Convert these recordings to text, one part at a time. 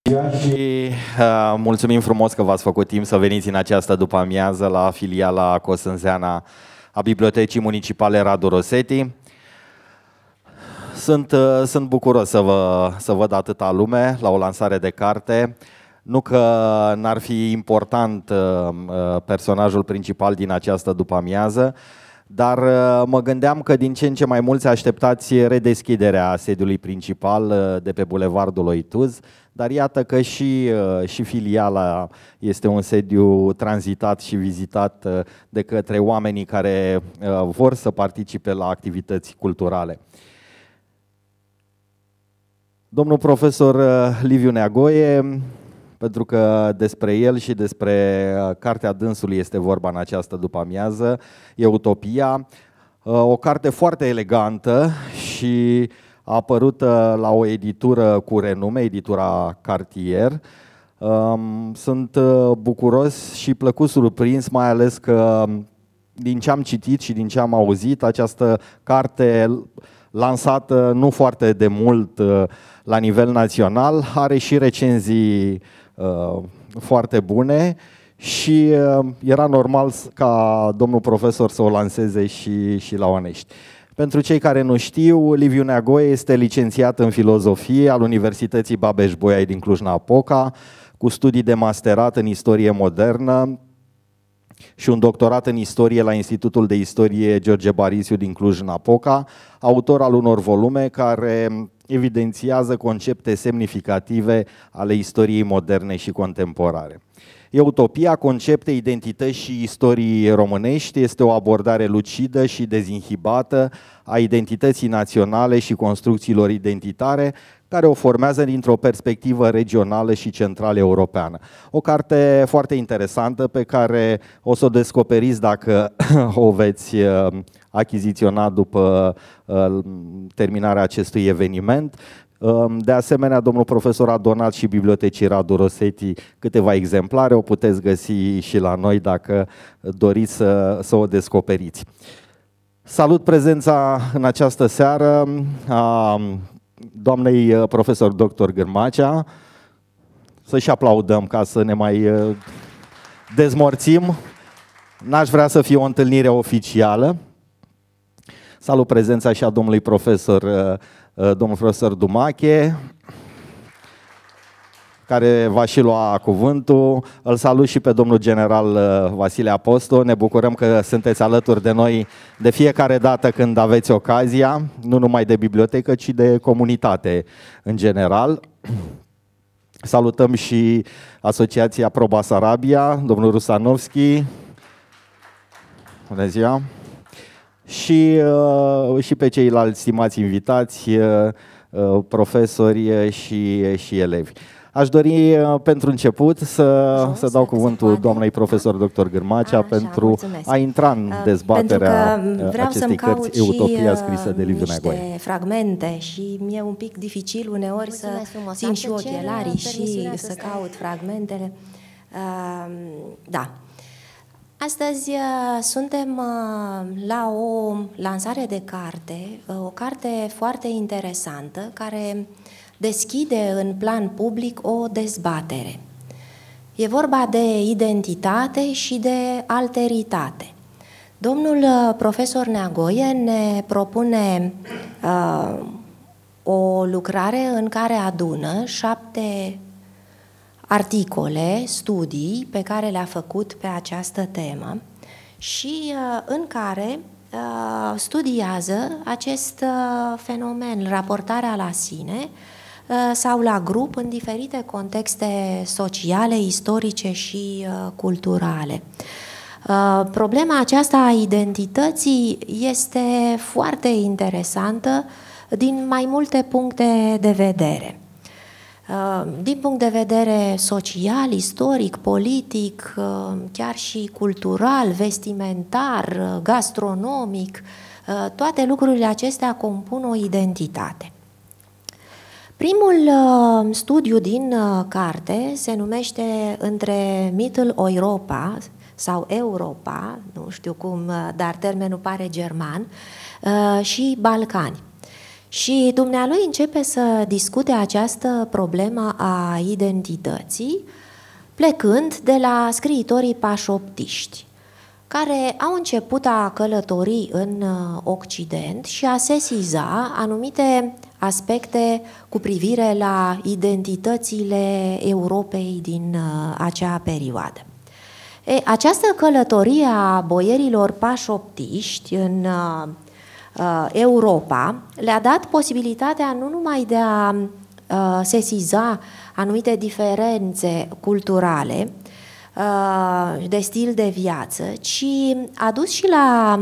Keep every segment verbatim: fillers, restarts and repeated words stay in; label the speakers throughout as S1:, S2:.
S1: Și uh, mulțumim frumos că v-ați făcut timp să veniți în această după-amiază la filiala Cosânzeana a Bibliotecii Municipale Radu Rosetti. Sunt, uh, sunt bucuros să, vă, să văd atâta lume la o lansare de carte. Nu că n-ar fi important uh, personajul principal din această după-amiază, dar uh, mă gândeam că din ce în ce mai mulți așteptați redeschiderea sediului principal uh, de pe Bulevardul Oituz, dar iată că și, uh, și filiala este un sediu tranzitat și vizitat uh, de către oamenii care uh, vor să participe la activități culturale. Domnul profesor uh, Liviu Neagoe, pentru că despre el și despre cartea dânsului este vorba în această după-amiază, e Utopia, o carte foarte elegantă și a apărut la o editură cu renume, editura Cartier. Sunt bucuros și plăcut surprins, mai ales că din ce am citit și din ce am auzit, această carte lansată nu foarte de mult la nivel național, are și recenzii uh, foarte bune și uh, era normal ca domnul profesor să o lanseze și, și la Onești. Pentru cei care nu știu, Liviu Neagoe este licențiat în filozofie al Universității Babeș-Bolyai din Cluj-Napoca, cu studii de masterat în istorie modernă și un doctorat în istorie la Institutul de Istorie George Barisiu din Cluj-Napoca, autor al unor volume care evidențiază concepte semnificative ale istoriei moderne și contemporane. Utopia, concepte, identități și istorii românești este o abordare lucidă și dezinhibată a identității naționale și construcțiilor identitare, care o formează dintr-o perspectivă regională și centrală europeană. O carte foarte interesantă pe care o să o descoperiți dacă o veți achiziționa după terminarea acestui eveniment. De asemenea, domnul profesor a donat și bibliotecii Radu Rosetti câteva exemplare, o puteți găsi și la noi dacă doriți să, să o descoperiți. Salut prezența în această seară a doamnei profesor doctor Gârmacea. Să-și aplaudăm ca să ne mai dezmorțim. N-aș vrea să fie o întâlnire oficială. Salut prezența și a domnului profesor, domnul profesor Dumache, care va și lua cuvântul. Îl salut și pe domnul general Vasile Apostol. Ne bucurăm că sunteți alături de noi de fiecare dată când aveți ocazia, nu numai de bibliotecă, ci de comunitate în general. Salutăm și Asociația Pro Basarabia, domnul Rusanovski. Bună ziua! Și, uh, și pe ceilalți stimați invitați, uh, profesori și, și elevi. Aș dori uh, pentru început să, să dau cuvântul doamnei profesor doctor Gârmacea Așa, pentru mulțumesc. a intra în dezbaterea acestei cărți, Utopia, scrisă de Liviu Neagoe.
S2: Fragmente și mi-e un pic dificil uneori mulțumesc să frumos. țin și ochelarii și să caut fragmentele. Uh, da. Astăzi suntem la o lansare de carte, o carte foarte interesantă care deschide în plan public o dezbatere. E vorba de identitate și de alteritate. Domnul profesor Neagoe ne propune uh, o lucrare în care adună șapte articole, studii pe care le-a făcut pe această temă și în care studiază acest fenomen, raportarea la sine sau la grup în diferite contexte sociale, istorice și culturale. Problema aceasta a identității este foarte interesantă din mai multe puncte de vedere. Din punct de vedere social, istoric, politic, chiar și cultural, vestimentar, gastronomic, toate lucrurile acestea compun o identitate. Primul studiu din carte se numește Între Middle Europa sau Europa, nu știu cum, dar termenul pare german, și Balcani. Și dumnealui începe să discute această problemă a identității, plecând de la scriitorii pașoptiști, care au început a călători în Occident și a sesiza anumite aspecte cu privire la identitățile Europei din acea perioadă. E, această călătorie a boierilor pașoptiști în uh, Europa le-a dat posibilitatea nu numai de a uh, sesiza anumite diferențe culturale, uh, de stil de viață, ci a dus și la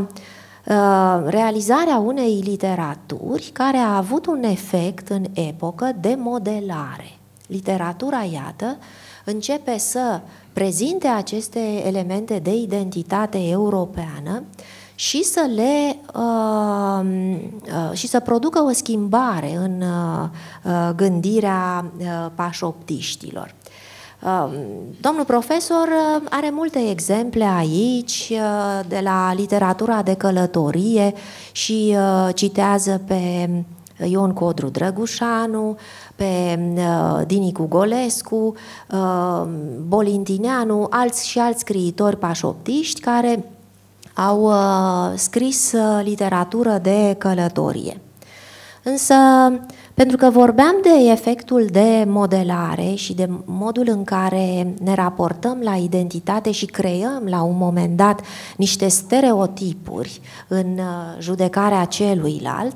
S2: uh, realizarea unei literaturi care a avut un efect în epocă de modelare. Literatura, iată, începe să prezinte aceste elemente de identitate europeană și să le uh, uh, și să producă o schimbare în uh, gândirea uh, pașoptiștilor. Uh, domnul profesor are multe exemple aici uh, de la literatura de călătorie și uh, citează pe Ion Codru Drăgușanu, pe uh, Dinicu Golescu, uh, Bolintineanu, alți și alți scriitori pașoptiști care au uh, scris uh, literatură de călătorie. Însă, pentru că vorbeam de efectul de modelare și de modul în care ne raportăm la identitate și creăm la un moment dat niște stereotipuri în uh, judecarea celuilalt,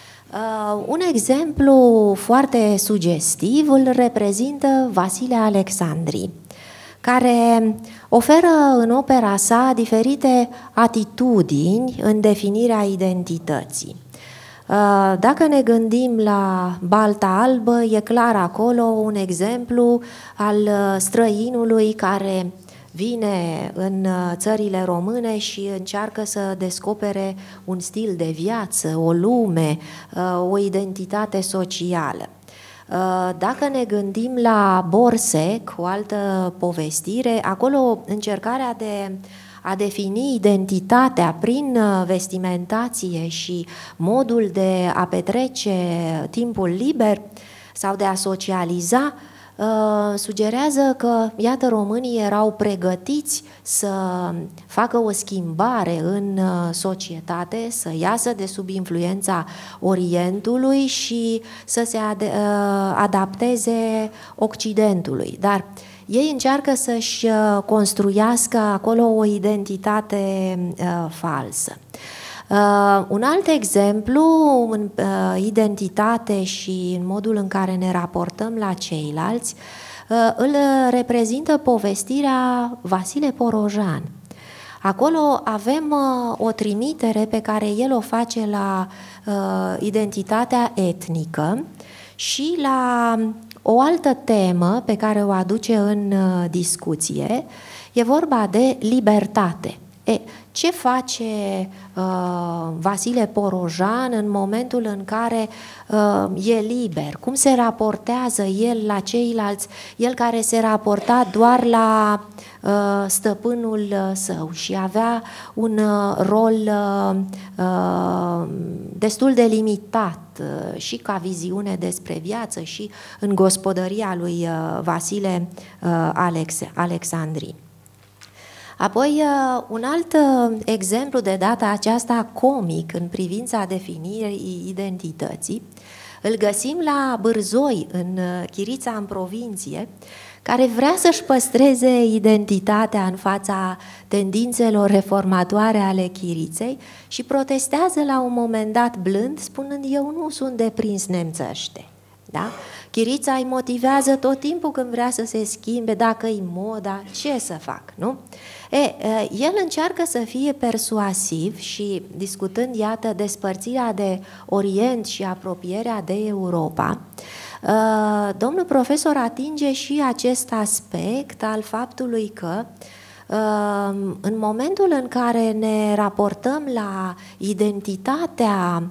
S2: Uh, un exemplu foarte sugestiv îl reprezintă Vasile Alexandri, care oferă în opera sa diferite atitudini în definirea identității. Uh, dacă ne gândim la Balta Albă, e clar acolo un exemplu al străinului care vine în țările române și încearcă să descopere un stil de viață, o lume, o identitate socială. Dacă ne gândim la Borsec, o altă povestire, acolo încercarea de a defini identitatea prin vestimentație și modul de a petrece timpul liber sau de a socializa, Uh, sugerează că, iată, românii erau pregătiți să facă o schimbare în uh, societate, să iasă de sub influența Orientului și să se ad uh, adapteze Occidentului. Dar ei încearcă să-și uh, construiască acolo o identitate uh, falsă. Uh, un alt exemplu în uh, identitate și în modul în care ne raportăm la ceilalți uh, îl reprezintă povestirea Vasile Porojan. Acolo avem uh, o trimitere pe care el o face la uh, identitatea etnică și la o altă temă pe care o aduce în uh, discuție. E vorba de libertate. E, ce face uh, Vasile Porojan în momentul în care uh, e liber? Cum se raportează el la ceilalți? El care se raporta doar la uh, stăpânul său și avea un uh, rol uh, uh, destul de limitat uh, și ca viziune despre viață și în gospodăria lui uh, Vasile uh, Alex Alexandri. Apoi, un alt exemplu de data aceasta comic în privința definirii identității îl găsim la Bârzoi, în Chirița în provincie, care vrea să-și păstreze identitatea în fața tendințelor reformatoare ale Chiriței și protestează la un moment dat blând, spunând: eu nu sunt deprins nemțăște. Da? Chirița îi motivează tot timpul când vrea să se schimbe, dacă-i moda, ce să fac, nu? E, el încearcă să fie persuasiv și, discutând, iată, despărțirea de Orient și apropierea de Europa, domnul profesor atinge și acest aspect al faptului că în momentul în care ne raportăm la identitatea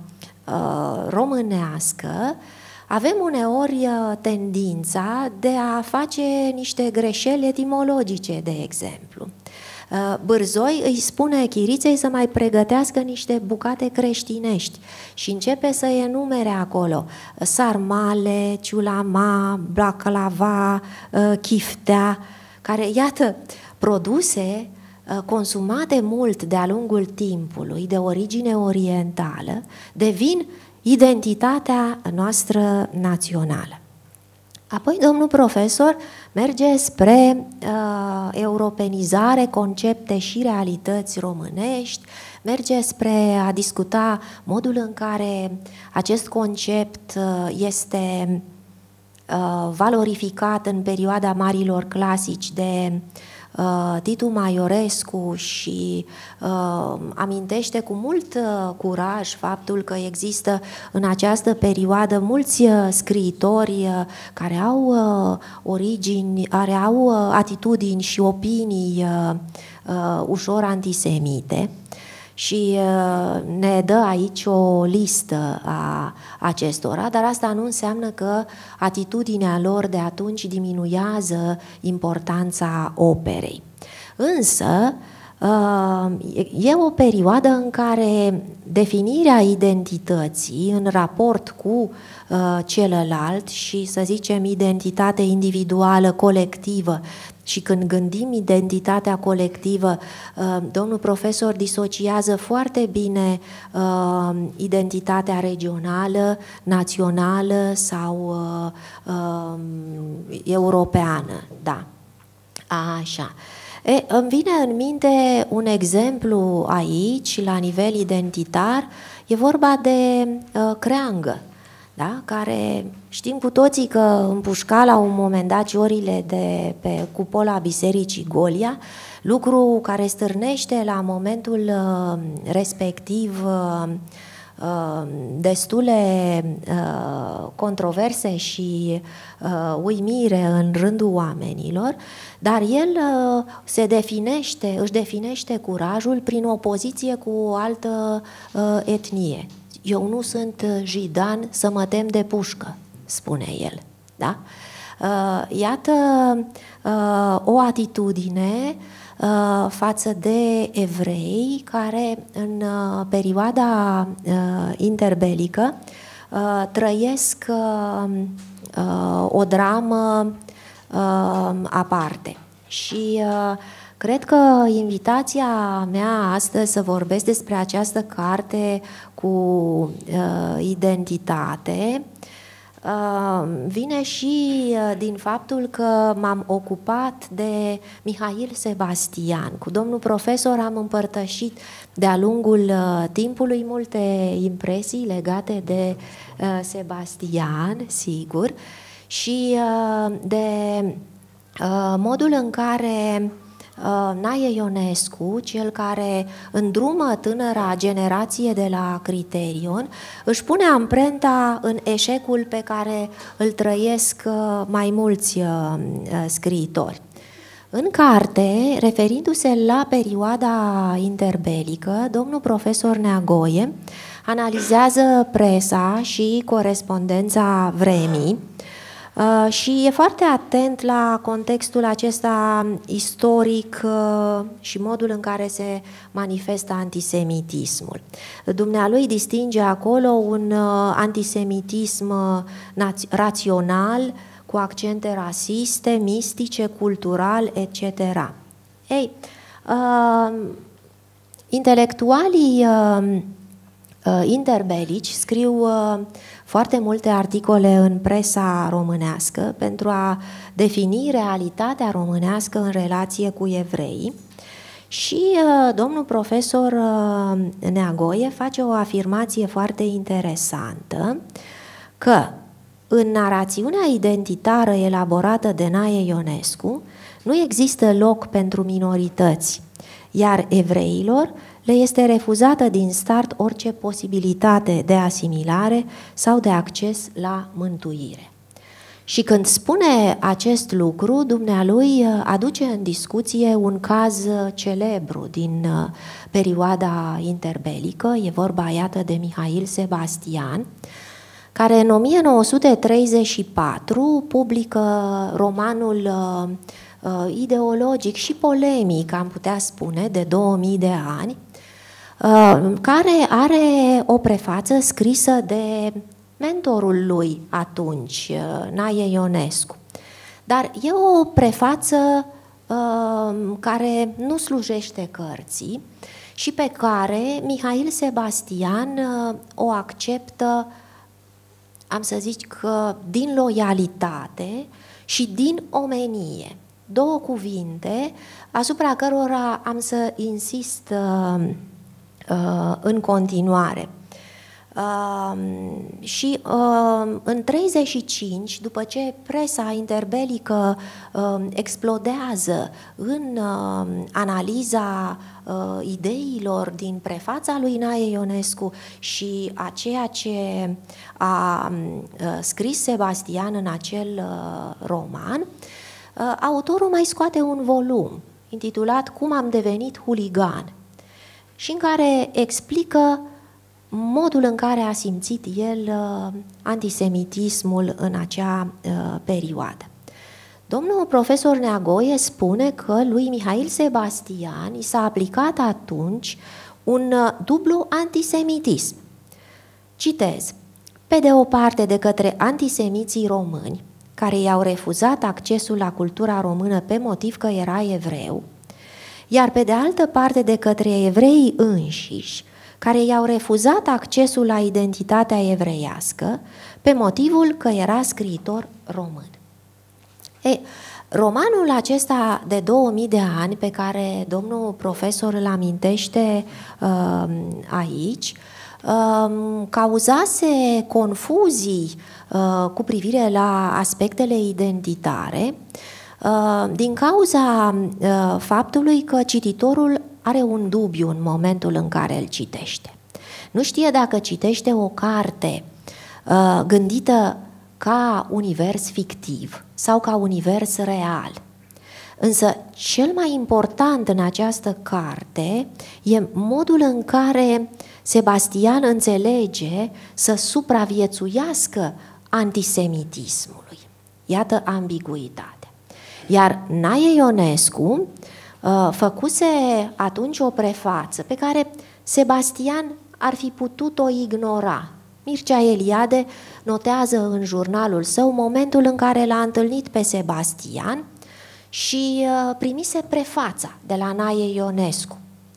S2: românească, avem uneori tendința de a face niște greșeli etimologice, de exemplu. Bârzoi îi spune Chiriței să mai pregătească niște bucate creștinești și începe să enumere acolo sarmale, ciulama, baclava, chiftea, care, iată, produse consumate mult de-a lungul timpului, de origine orientală, devin identitatea noastră națională. Apoi domnul profesor merge spre uh, europenizare, concepte și realități românești, merge spre a discuta modul în care acest concept uh, este uh, valorificat în perioada marilor clasici de uh, Titu Maiorescu și uh, amintește cu mult uh, curaj faptul că există în această perioadă mulți uh, scriitori uh, care au uh, origini, care au uh, atitudini și opinii uh, uh, ușor antisemite. Și ne dă aici o listă a acestora, dar asta nu înseamnă că atitudinea lor de atunci diminuează importanța operei. Însă, e o perioadă în care definirea identității în raport cu celălalt și, să zicem, identitate individuală, colectivă, și când gândim identitatea colectivă, domnul profesor disociază foarte bine identitatea regională, națională sau europeană. Da. Așa. E, îmi vine în minte un exemplu aici, la nivel identitar, e vorba de uh, creangă, da? Care știm cu toții că împușca la un moment dat ciorile de pe cupola Bisericii Golia, lucru care stârnește la momentul uh, respectiv uh, uh, destule uh, controverse și uh, uimire în rândul oamenilor, dar el uh, se definește, își definește curajul prin opoziție cu o altă uh, etnie. Eu nu sunt jidan să mă tem de pușcă, spune el. Da? Iată o atitudine față de evrei care în perioada interbelică trăiesc o dramă aparte. Și cred că invitația mea astăzi să vorbesc despre această carte cu uh, identitate uh, vine și uh, din faptul că m-am ocupat de Mihail Sebastian. Cu domnul profesor am împărtășit de-a lungul uh, timpului multe impresii legate de uh, Sebastian, sigur, și uh, de uh, modul în care Nae Ionescu, cel care îndrumă tânăra generație de la Criterion, își pune amprenta în eșecul pe care îl trăiesc mai mulți scriitori. În carte, referindu-se la perioada interbelică, domnul profesor Neagoie analizează presa și corespondența vremii, Uh, și e foarte atent la contextul acesta istoric uh, și modul în care se manifestă antisemitismul. Dumnealui distinge acolo un uh, antisemitism uh, rațional, cu accente rasiste, mistice, cultural, et cetera. Ei, uh, intelectualii uh, uh, interbelici scriu uh, foarte multe articole în presa românească pentru a defini realitatea românească în relație cu evreii și uh, domnul profesor uh, Neagoie face o afirmație foarte interesantă că în narațiunea identitară elaborată de Nae Ionescu nu există loc pentru minorități, iar evreilor le este refuzată din start orice posibilitate de asimilare sau de acces la mântuire. Și când spune acest lucru, dumnealui aduce în discuție un caz celebru din perioada interbelică, e vorba, iată, de Mihail Sebastian, care în o mie nouă sute treizeci și patru publică romanul uh, ideologic și polemic, am putea spune, de două mii de ani, uh, care are o prefață scrisă de mentorul lui atunci, uh, Nae Ionescu. Dar e o prefață uh, care nu slujește cărții și pe care Mihail Sebastian uh, o acceptă, am să zic că din loialitate și din omenie. Două cuvinte asupra cărora am să insist uh, uh, în continuare. Uh, și uh, în treizeci și cinci, după ce presa interbelică uh, explodează în uh, analiza uh, ideilor din prefața lui Nae Ionescu și a ceea ce a uh, scris Sebastian în acel uh, roman, uh, autorul mai scoate un volum intitulat Cum am devenit huligan și în care explică modul în care a simțit el uh, antisemitismul în acea uh, perioadă. Domnul profesor Neagoe spune că lui Mihail Sebastian i s-a aplicat atunci un uh, dublu antisemitism. Citez: pe de o parte de către antisemiții români, care i-au refuzat accesul la cultura română pe motiv că era evreu, iar pe de altă parte de către evreii înșiși, care i-au refuzat accesul la identitatea evreiască pe motivul că era scriitor român. E, romanul acesta de două mii de ani, pe care domnul profesor îl amintește uh, aici, uh, cauzase confuzii uh, cu privire la aspectele identitare, uh, din cauza uh, faptului că cititorul are un dubiu în momentul în care îl citește. Nu știe dacă citește o carte uh, gândită ca univers fictiv sau ca univers real. Însă cel mai important în această carte e modul în care Sebastian înțelege să supraviețuiască antisemitismului. Iată ambiguitatea. Iar Nae Ionescu făcuse atunci o prefață pe care Sebastian ar fi putut-o ignora. Mircea Eliade notează în jurnalul său momentul în care l-a întâlnit pe Sebastian și primise prefața de la Nae Ionescu.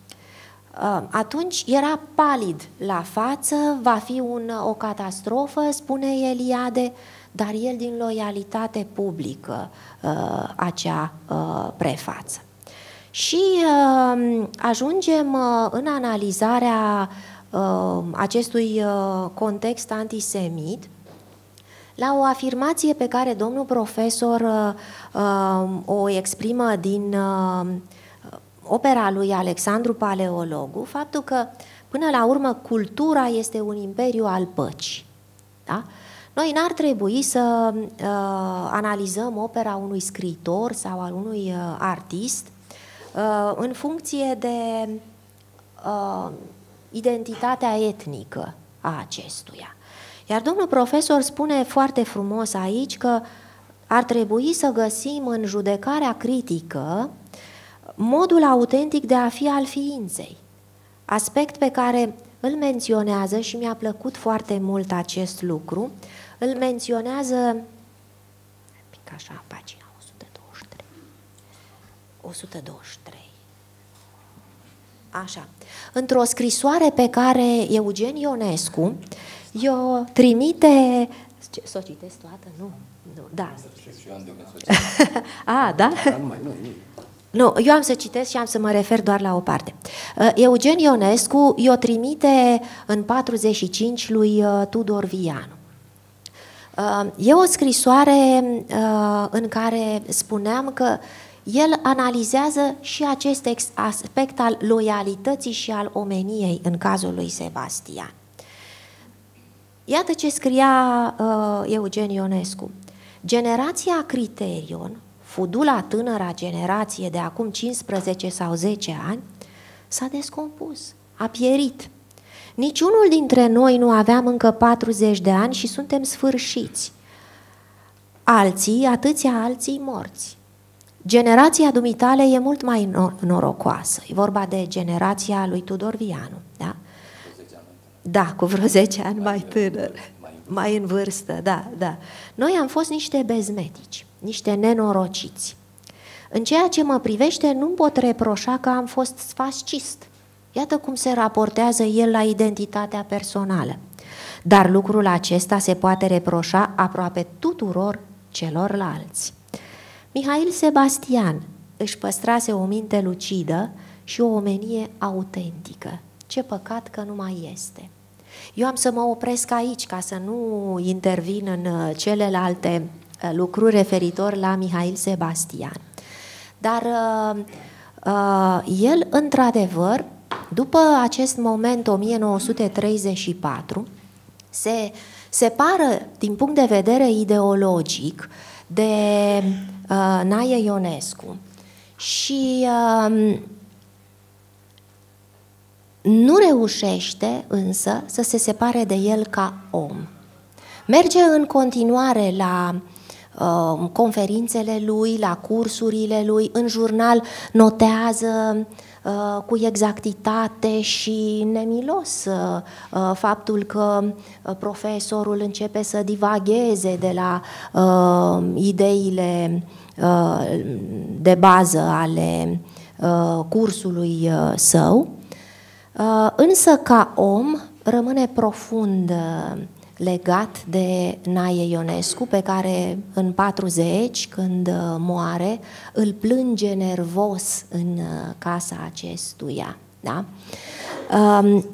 S2: Atunci era palid la față, va fi un, o catastrofă, spune Eliade, dar el din loialitate publică acea prefață. Și uh, ajungem uh, în analizarea uh, acestui uh, context antisemit la o afirmație pe care domnul profesor uh, uh, o exprimă din uh, opera lui Alexandru Paleologu, faptul că până la urmă cultura este un imperiu al păcii. Da? Noi n-ar trebui să uh, analizăm opera unui scriitor sau al unui uh, artist în funcție de uh, identitatea etnică a acestuia. Iar domnul profesor spune foarte frumos aici că ar trebui să găsim în judecarea critică modul autentic de a fi al ființei, aspect pe care îl menționează și mi-a plăcut foarte mult acest lucru, îl menționează, pic așa, pagina o sută douăzeci și trei. o sută douăzeci și trei. Așa. Într-o scrisoare pe care Eugen Ionescu i-o trimite... Să o citesc toată? Nu. nu. Da. A, da? Nu, eu am să citesc și am să mă refer doar la o parte. Eugen Ionescu i-o trimite în patruzeci și cinci lui Tudor Vianu. E o scrisoare în care spuneam că el analizează și acest aspect al loialității și al omeniei în cazul lui Sebastian. Iată ce scria uh, Eugen Ionescu. Generația Criterion, fudula tânăra generație de acum cincisprezece sau zece ani, s-a descompus, a pierit. Niciunul dintre noi nu aveam încă patruzeci de ani și suntem sfârșiți. Alții, atâția alții morți. generația dumitale e mult mai norocoasă. E vorba de generația lui Tudor Vianu, da? Da, cu vreo zece ani mai tânăr, mai în vârstă, da, da. Noi am fost niște bezmetici, niște nenorociți. În ceea ce mă privește, nu pot reproșa că am fost fascist. Iată cum se raportează el la identitatea personală. Dar lucrul acesta se poate reproșa aproape tuturor celorlalți. Mihail Sebastian își păstrase o minte lucidă și o omenie autentică. Ce păcat că nu mai este. Eu am să mă opresc aici ca să nu intervin în celelalte lucruri referitor la Mihail Sebastian. Dar uh, uh, el, într-adevăr, după acest moment o mie nouă sute treizeci și patru, se separă din punct de vedere ideologic de uh, Nae Ionescu și uh, nu reușește însă să se separe de el ca om. Merge în continuare la uh, conferințele lui, la cursurile lui, în jurnal notează uh, cu exactitate și nemilos uh, faptul că uh, profesorul începe să divagheze de la uh, ideile uh, de bază ale uh, cursului uh, său. Uh, însă, ca om, rămâne profund uh, legat de Nae Ionescu, pe care în patruzeci, când uh, moare, îl plânge nervos în uh, casa acestuia. Da? Um,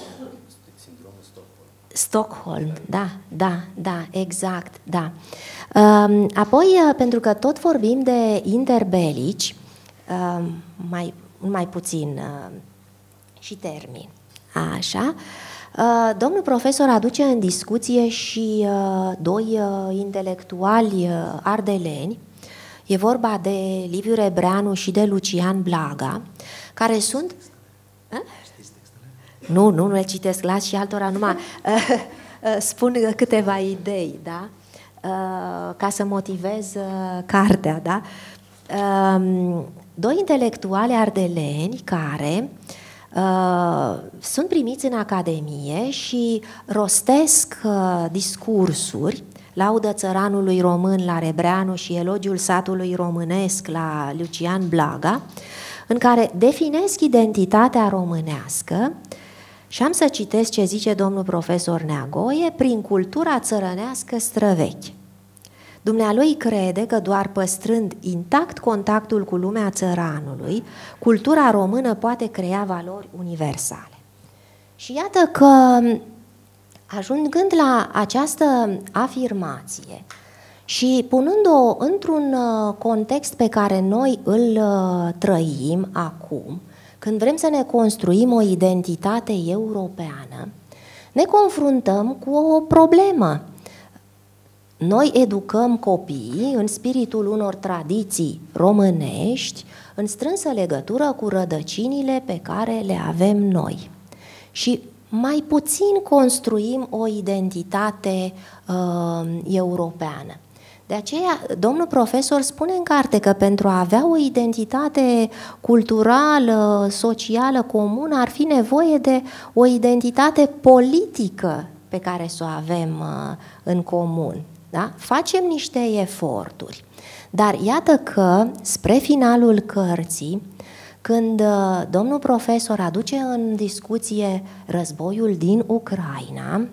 S2: Stockholm, da, da, da, exact, da. Um, apoi, uh, pentru că tot vorbim de interbelici, uh, mai, mai puțin... Uh, și termin. Așa. Domnul profesor aduce în discuție și doi intelectuali ardeleni. E vorba de Liviu Rebreanu și de Lucian Blaga, care sunt... A? Nu, nu, nu le citesc, las și altora, numai spun câteva idei, da? Ca să motivez cartea, da? Doi intelectuali ardeleni care... Uh, sunt primiți în Academie și rostesc uh, discursuri, laudă țăranului român la Rebreanu și elogiul satului românesc la Lucian Blaga, în care definesc identitatea românească și am să citesc ce zice domnul profesor Neagoe: prin cultura țărănească străvechi. Dumnealui crede că doar păstrând intact contactul cu lumea țăranului, cultura română poate crea valori universale. Și iată că, ajungând la această afirmație și punând-o într-un context pe care noi îl trăim acum, când vrem să ne construim o identitate europeană, ne confruntăm cu o problemă. Noi educăm copiii în spiritul unor tradiții românești, în strânsă legătură cu rădăcinile pe care le avem noi. Și mai puțin construim o identitate uh, europeană. De aceea, domnul profesor spune în carte că pentru a avea o identitate culturală, socială, comună, ar fi nevoie de o identitate politică pe care să o avem uh, în comun. Da? Facem niște eforturi, dar iată că spre finalul cărții, când domnul profesor aduce în discuție războiul din Ucraina,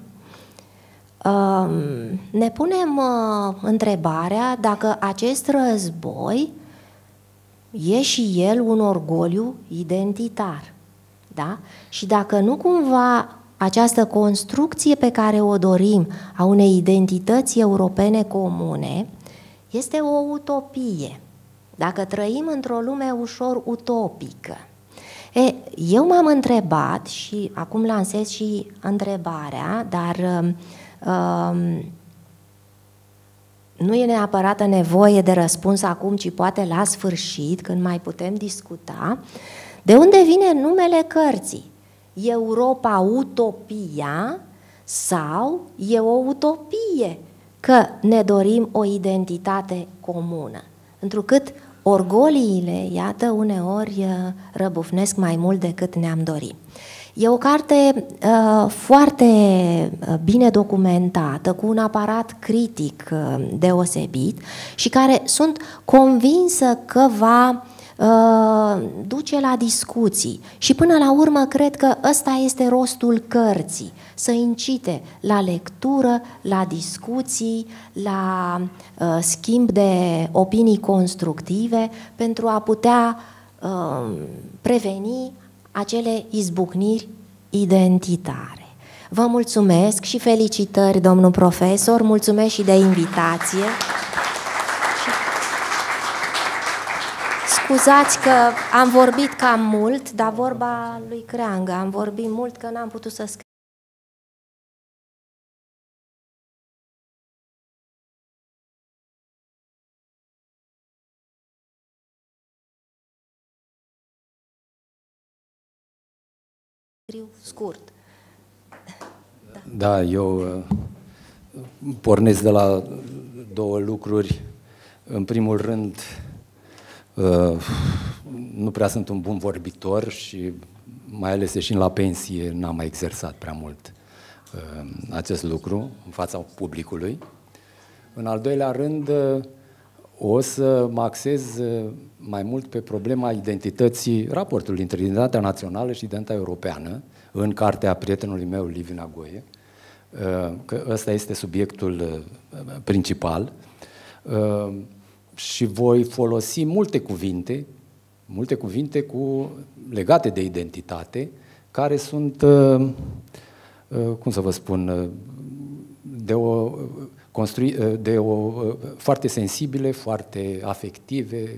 S2: ne punem întrebarea dacă acest război e și el un orgoliu identitar, da? Și dacă nu cumva această construcție pe care o dorim a unei identități europene comune este o utopie, dacă trăim într-o lume ușor utopică. E, eu m-am întrebat și acum lansez și întrebarea, dar um, nu e neapărat nevoie de răspuns acum, ci poate la sfârșit, când mai putem discuta, de unde vine numele cărții? Europa utopia sau e o utopie că ne dorim o identitate comună? Întrucât orgoliile, iată, uneori răbufnesc mai mult decât ne-am dorit. E o carte uh, foarte bine documentată, cu un aparat critic uh, deosebit și care sunt convinsă că va uh, duce la discuții. Și până la urmă cred că ăsta este rostul cărții, să incite la lectură, la discuții, la uh, schimb de opinii constructive pentru a putea uh, preveni acele izbucniri identitare. Vă mulțumesc și felicitări, domnul profesor, mulțumesc și de invitație. Scuzați că am vorbit cam mult, dar vorba lui Creangă, am vorbit mult că n-am putut să scriu. Scurt.
S3: Da. Da, eu pornesc de la două lucruri. În primul rând, nu prea sunt un bun vorbitor și mai ales ieșind la pensie n-am mai exersat prea mult acest lucru în fața publicului. În al doilea rând, o să mă axez mai mult pe problema identității, raportul dintre identitatea națională și identitatea europeană, în cartea prietenului meu, Liviu Neagoe, că ăsta este subiectul principal, și voi folosi multe cuvinte, multe cuvinte cu, legate de identitate, care sunt, cum să vă spun, de o, construi, de o foarte sensibile, foarte afective.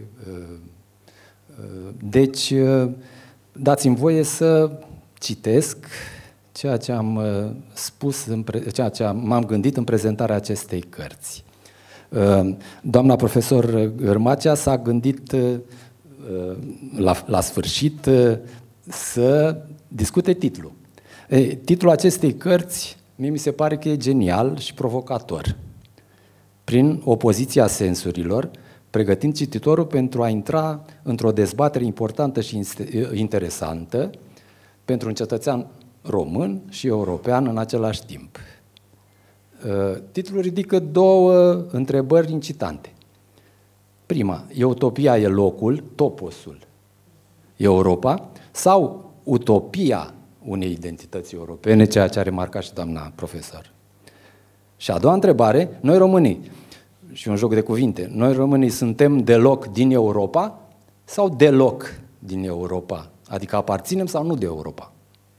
S3: Deci, dați-mi voie să citesc ceea ce am spus, ceea ce m-am gândit în prezentarea acestei cărți. Doamna profesor Gărmacea s-a gândit la, la sfârșit să discute titlul. E, titlul acestei cărți mie mi se pare că e genial și provocator. Prin opoziția sensurilor, pregătind cititorul pentru a intra într-o dezbatere importantă și interesantă pentru un cetățean român și european în același timp. Titlul ridică două întrebări incitante. Prima, e utopia, e locul, toposul, Europa, sau utopia unei identități europene, ceea ce a remarcat și doamna profesor. Și a doua întrebare, noi românii, și un joc de cuvinte, noi românii suntem deloc din Europa sau deloc din Europa? Adică aparținem sau nu de Europa?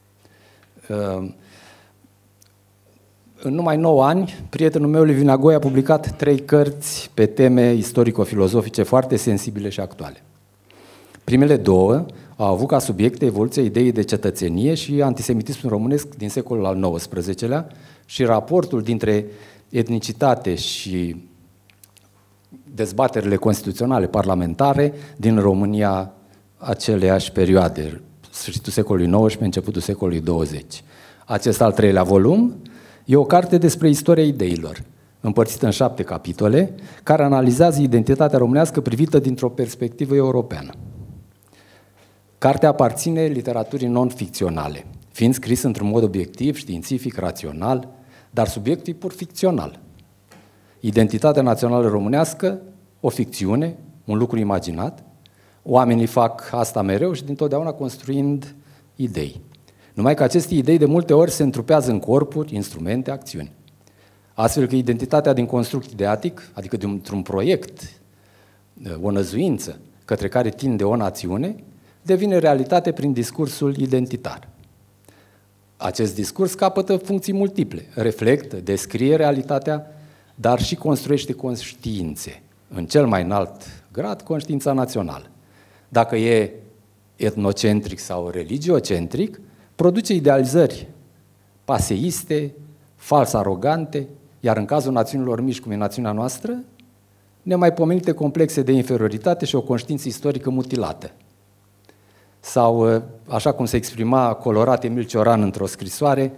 S3: În numai nouă ani, prietenul meu, Liviu Neagoe, a publicat trei cărți pe teme istorico-filozofice foarte sensibile și actuale. Primele două au avut ca subiecte evoluția ideii de cetățenie și antisemitismul românesc din secolul al nouăsprezecelea și raportul dintre etnicitate și dezbaterile constituționale parlamentare din România aceleiași perioade, sfârșitul secolului nouăsprezece, începutul secolului douăzeci. Acest al treilea volum e o carte despre istoria ideilor, împărțită în șapte capitole, care analizează identitatea românească privită dintr-o perspectivă europeană. Cartea aparține literaturii non-ficționale, fiind scris într-un mod obiectiv, științific, rațional, dar subiectul e pur ficțional. Identitatea națională românească, o ficțiune, un lucru imaginat, oamenii fac asta mereu și dintotdeauna construind idei. Numai că aceste idei de multe ori se întrupează în corpuri, instrumente, acțiuni. Astfel că identitatea din construct ideatic, adică dintr-un proiect, o năzuință către care tinde o națiune, devine realitate prin discursul identitar. Acest discurs capătă funcții multiple, reflectă, descrie realitatea, dar și construiește conștiințe. În cel mai înalt grad, conștiința națională. Dacă e etnocentric sau religiocentric, produce idealizări paseiste, fals arogante, iar în cazul națiunilor mici, cum e națiunea noastră, nemaipomenite complexe de inferioritate și o conștiință istorică mutilată. Sau, așa cum se exprima colorat Emil Cioran într-o scrisoare,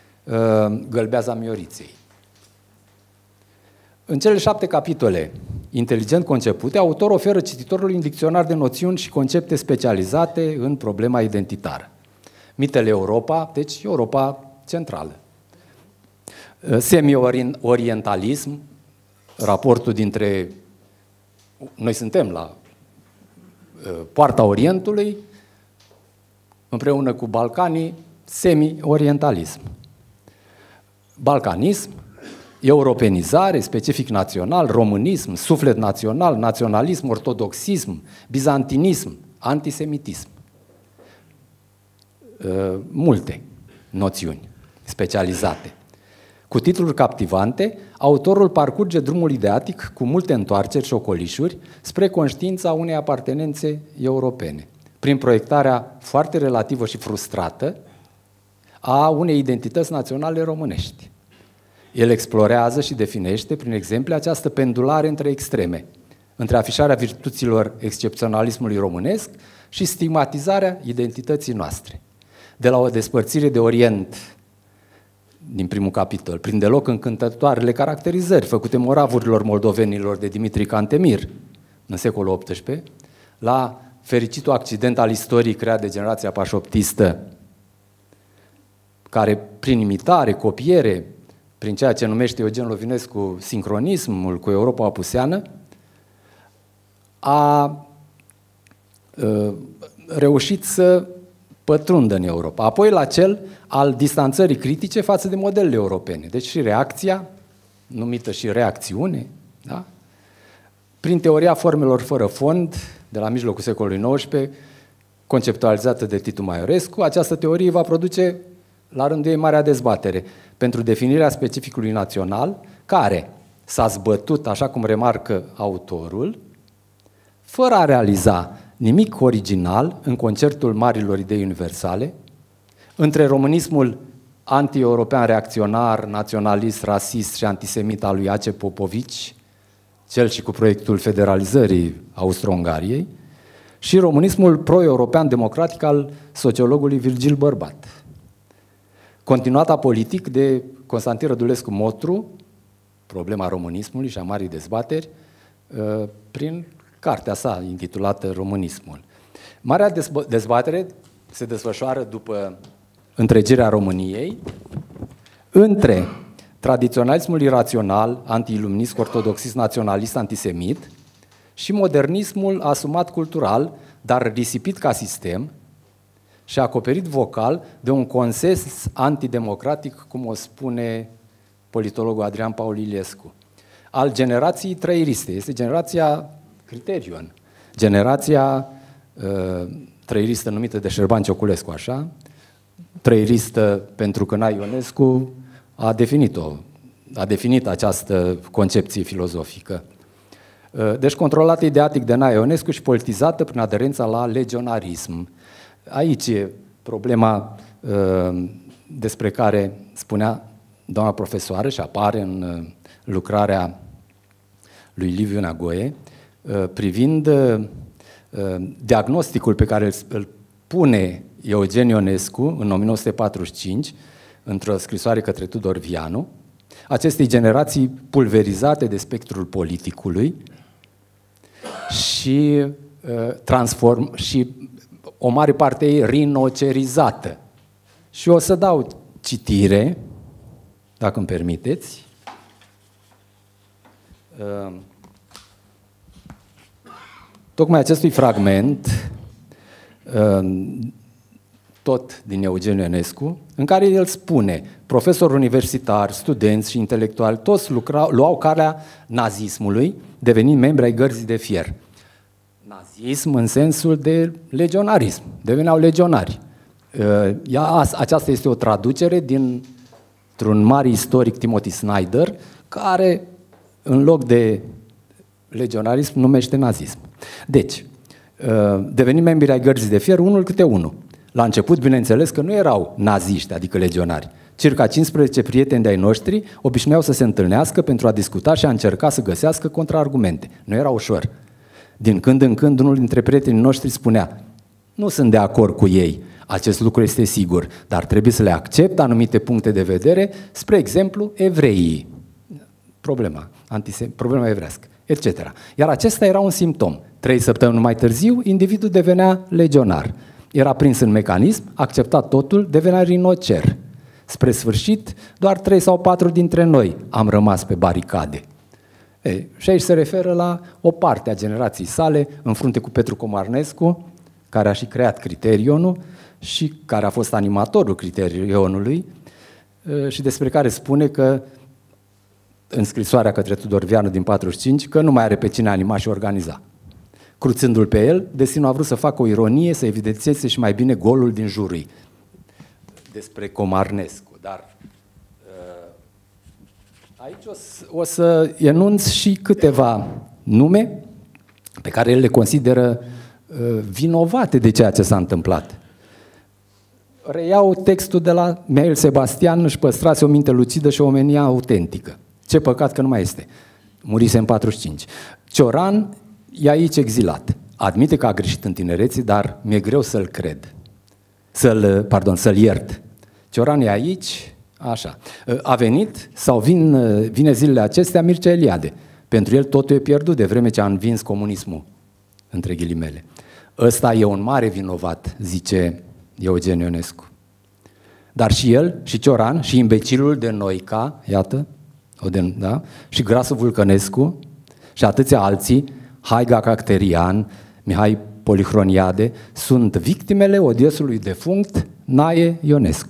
S3: gălbeaza Mioriței. În cele șapte capitole inteligent concepute, autorul oferă cititorului un dicționar de noțiuni și concepte specializate în problema identitară. Mitele Europa, deci Europa centrală. Semi-orientalism, raportul dintre... Noi suntem la poarta Orientului, împreună cu Balcanii, semi-orientalism. Balcanism, europenizare, specific național, românism, suflet național, naționalism, ortodoxism, bizantinism, antisemitism. Multe noțiuni specializate. Cu titluri captivante, autorul parcurge drumul ideatic cu multe întoarceri și ocolișuri spre conștiința unei apartenențe europene, prin proiectarea foarte relativă și frustrată a unei identități naționale românești. El explorează și definește, prin exemple, această pendulare între extreme, între afișarea virtuților excepționalismului românesc și stigmatizarea identității noastre. De la o despărțire de Orient, din primul capitol, prin deloc încântătoarele caracterizări făcute moravurilor moldovenilor de Dimitri Cantemir în secolul optsprezece, la fericitul accident al istoriei creat de generația pașoptistă, care prin imitare, copiere, prin ceea ce numește Eugen Lovinescu sincronismul cu Europa apuseană, a uh, reușit să pătrundă în Europa. Apoi la cel al distanțării critice față de modelele europene. Deci și reacția, numită și reacțiune, da? Prin teoria formelor fără fond, de la mijlocul secolului nouăsprezece, conceptualizată de Titu Maiorescu, această teorie va produce la rândul ei marea dezbatere pentru definirea specificului național, care s-a zbătut, așa cum remarcă autorul, fără a realiza nimic original în concertul marilor idei universale, între românismul anti-european reacționar, naționalist, rasist și antisemit al lui Ace Popovici, cel și cu proiectul federalizării Austro-Ungariei, și românismul pro-european democratic al sociologului Virgil Bărbat. Continuata politic de Constantin Rădulescu Motru, problema românismului și a marii dezbateri, prin cartea sa intitulată Românismul. Marea dezbatere se desfășoară după întregirea României între tradiționalismul irațional, anti-iluminist, ortodoxist, naționalist, antisemit și modernismul asumat cultural, dar risipit ca sistem și acoperit vocal de un consens antidemocratic, cum o spune politologul Adrian Paul Iliescu, al generației trăiriste. Este generația Criterion, generația uh, trăiristă numită de Șerban Cioculescu, așa, trăiristă pentru că Nae Ionescu a definit-o, a definit această concepție filozofică. Uh, deci controlată ideatic de Nae Ionescu și politizată prin aderența la legionarism. Aici e problema uh, despre care spunea doamna profesoară și apare în uh, lucrarea lui Liviu Neagoe, privind diagnosticul pe care îl pune Eugen Ionescu în o mie nouă sute patruzeci și cinci într-o scrisoare către Tudor Vianu, acestei generații pulverizate de spectrul politicului și, transform, și o mare parte ei rinocerizată. Și o să dau citire, dacă îmi permiteți. Tocmai acestui fragment, tot din Eugen Ionescu, în care el spune, profesori universitari, studenți și intelectuali, toți lucrau, luau calea nazismului, devenind membri ai gărzii de fier. Nazism în sensul de legionarism, deveneau legionari. Aceasta este o traducere dintr-un mare istoric, Timothy Snyder, care, în loc de legionarism, numește nazism. Deci, devenind membri ai gărzii de fier, unul câte unul. La început, bineînțeles că nu erau naziști, adică legionari. Circa cincisprezece prieteni de-ai noștri obișnuiau să se întâlnească pentru a discuta și a încerca să găsească contraargumente. Nu era ușor. Din când în când, unul dintre prietenii noștri spunea: nu sunt de acord cu ei, acest lucru este sigur, dar trebuie să le accept anumite puncte de vedere, spre exemplu, evreii. Problema, antisem, problema evrească. et cetera. Iar acesta era un simptom. Trei săptămâni mai târziu, individul devenea legionar. Era prins în mecanism, acceptat totul, devenea rinocer. Spre sfârșit, doar trei sau patru dintre noi am rămas pe baricade. Ei, și aici se referă la o parte a generației sale, în frunte cu Petru Comarnescu, care a și creat Criterionul și care a fost animatorul Criterionului și despre care spune că, în scrisoarea către Tudor Vianu din patruzeci și cinci, că nu mai are pe cine anima și organiza. Cruțându-l pe el, Destinu a vrut să facă o ironie, să evidențieze și mai bine golul din jurul despre Comarnescu. Dar aici o să, o să enunț și câteva nume pe care el le consideră vinovate de ceea ce s-a întâmplat. Reiau textul de la Mihail Sebastian, își păstrase o minte lucidă și o omenie autentică. Ce păcat că nu mai este. Murise în patruzeci și cinci. Cioran e aici exilat. Admite că a greșit în tinerețe, dar mi-e greu să-l cred. Să-l, pardon, să-l iert. Cioran e aici, așa. A venit sau vin, vine zilele acestea Mircea Eliade. Pentru el totul e pierdut de vreme ce a învins comunismul, între ghilimele. Ăsta e un mare vinovat, zice Eugen Ionescu. Dar și el, și Cioran, și imbecilul de Noica, iată, da? Și Grasul Vulcănescu, și atâția alții, Haiga Cacterian, Mihai Polihroniade, sunt victimele odiosului defunct Nae Ionescu.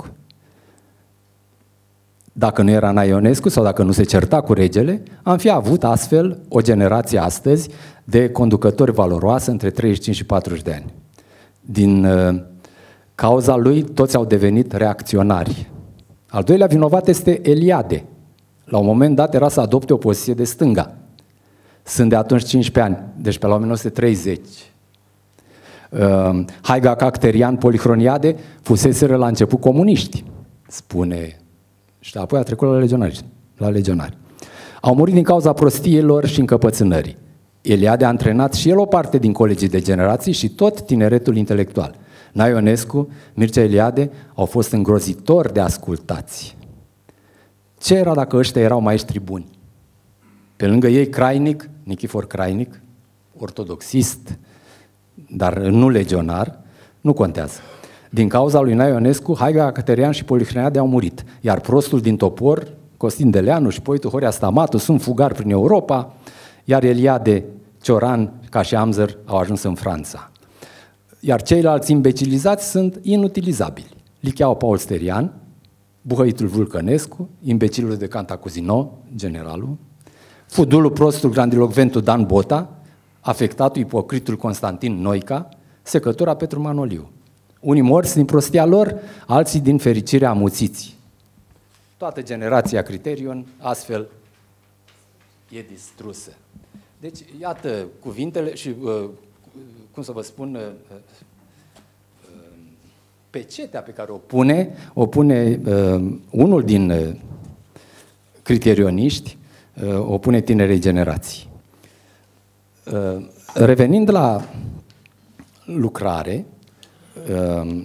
S3: Dacă nu era Nae Ionescu sau dacă nu se certa cu regele, am fi avut astfel o generație astăzi de conducători valoroase între treizeci și cinci și patruzeci de ani. Din uh, cauza lui, toți au devenit reacționari. Al doilea vinovat este Eliade. La un moment dat era să adopte o poziție de stânga. Sunt de atunci cincisprezece ani, deci pe la o mie nouă sute treizeci. Uh, Haiga Cacterian, Polihroniade fuseseră la început comuniști, spune, și apoi a trecut la legionari. La legionari. Au murit din cauza prostiilor și încăpățânării. Eliade a antrenat și el o parte din colegii de generații și tot tineretul intelectual. Nae Ionescu, Mircea Eliade au fost îngrozitori de ascultați. Ce era dacă ăștia erau maestri buni? Pe lângă ei Crainic, Nichifor Crainic, ortodoxist, dar nu legionar, nu contează. Din cauza lui Nae Ionescu, Haiga Căterian și Polihroniade au murit, iar prostul din Topor, Costin Deleanu și poetul Horea Stamatu sunt fugari prin Europa, iar Eliade, Cioran, ca și Amzer, au ajuns în Franța. Iar ceilalți imbecilizați sunt inutilizabili. Licheau Paul Sterian, buhăitul Vulcănescu, imbecilul de Cantacuzino, generalul, fudulul prostul grandilocventul Dan Bota, afectatul ipocritul Constantin Noica, secătura Petru Manoliu. Unii morți din prostia lor, alții din fericirea amuțiții. Toată generația Criterion astfel e distrusă. Deci, iată cuvintele și, uh, cum să vă spun, uh, uh, pecetea pe care o pune, o pune uh, unul din uh, criterioniști, uh, o pune tinerei generații. Uh, revenind la lucrare, uh,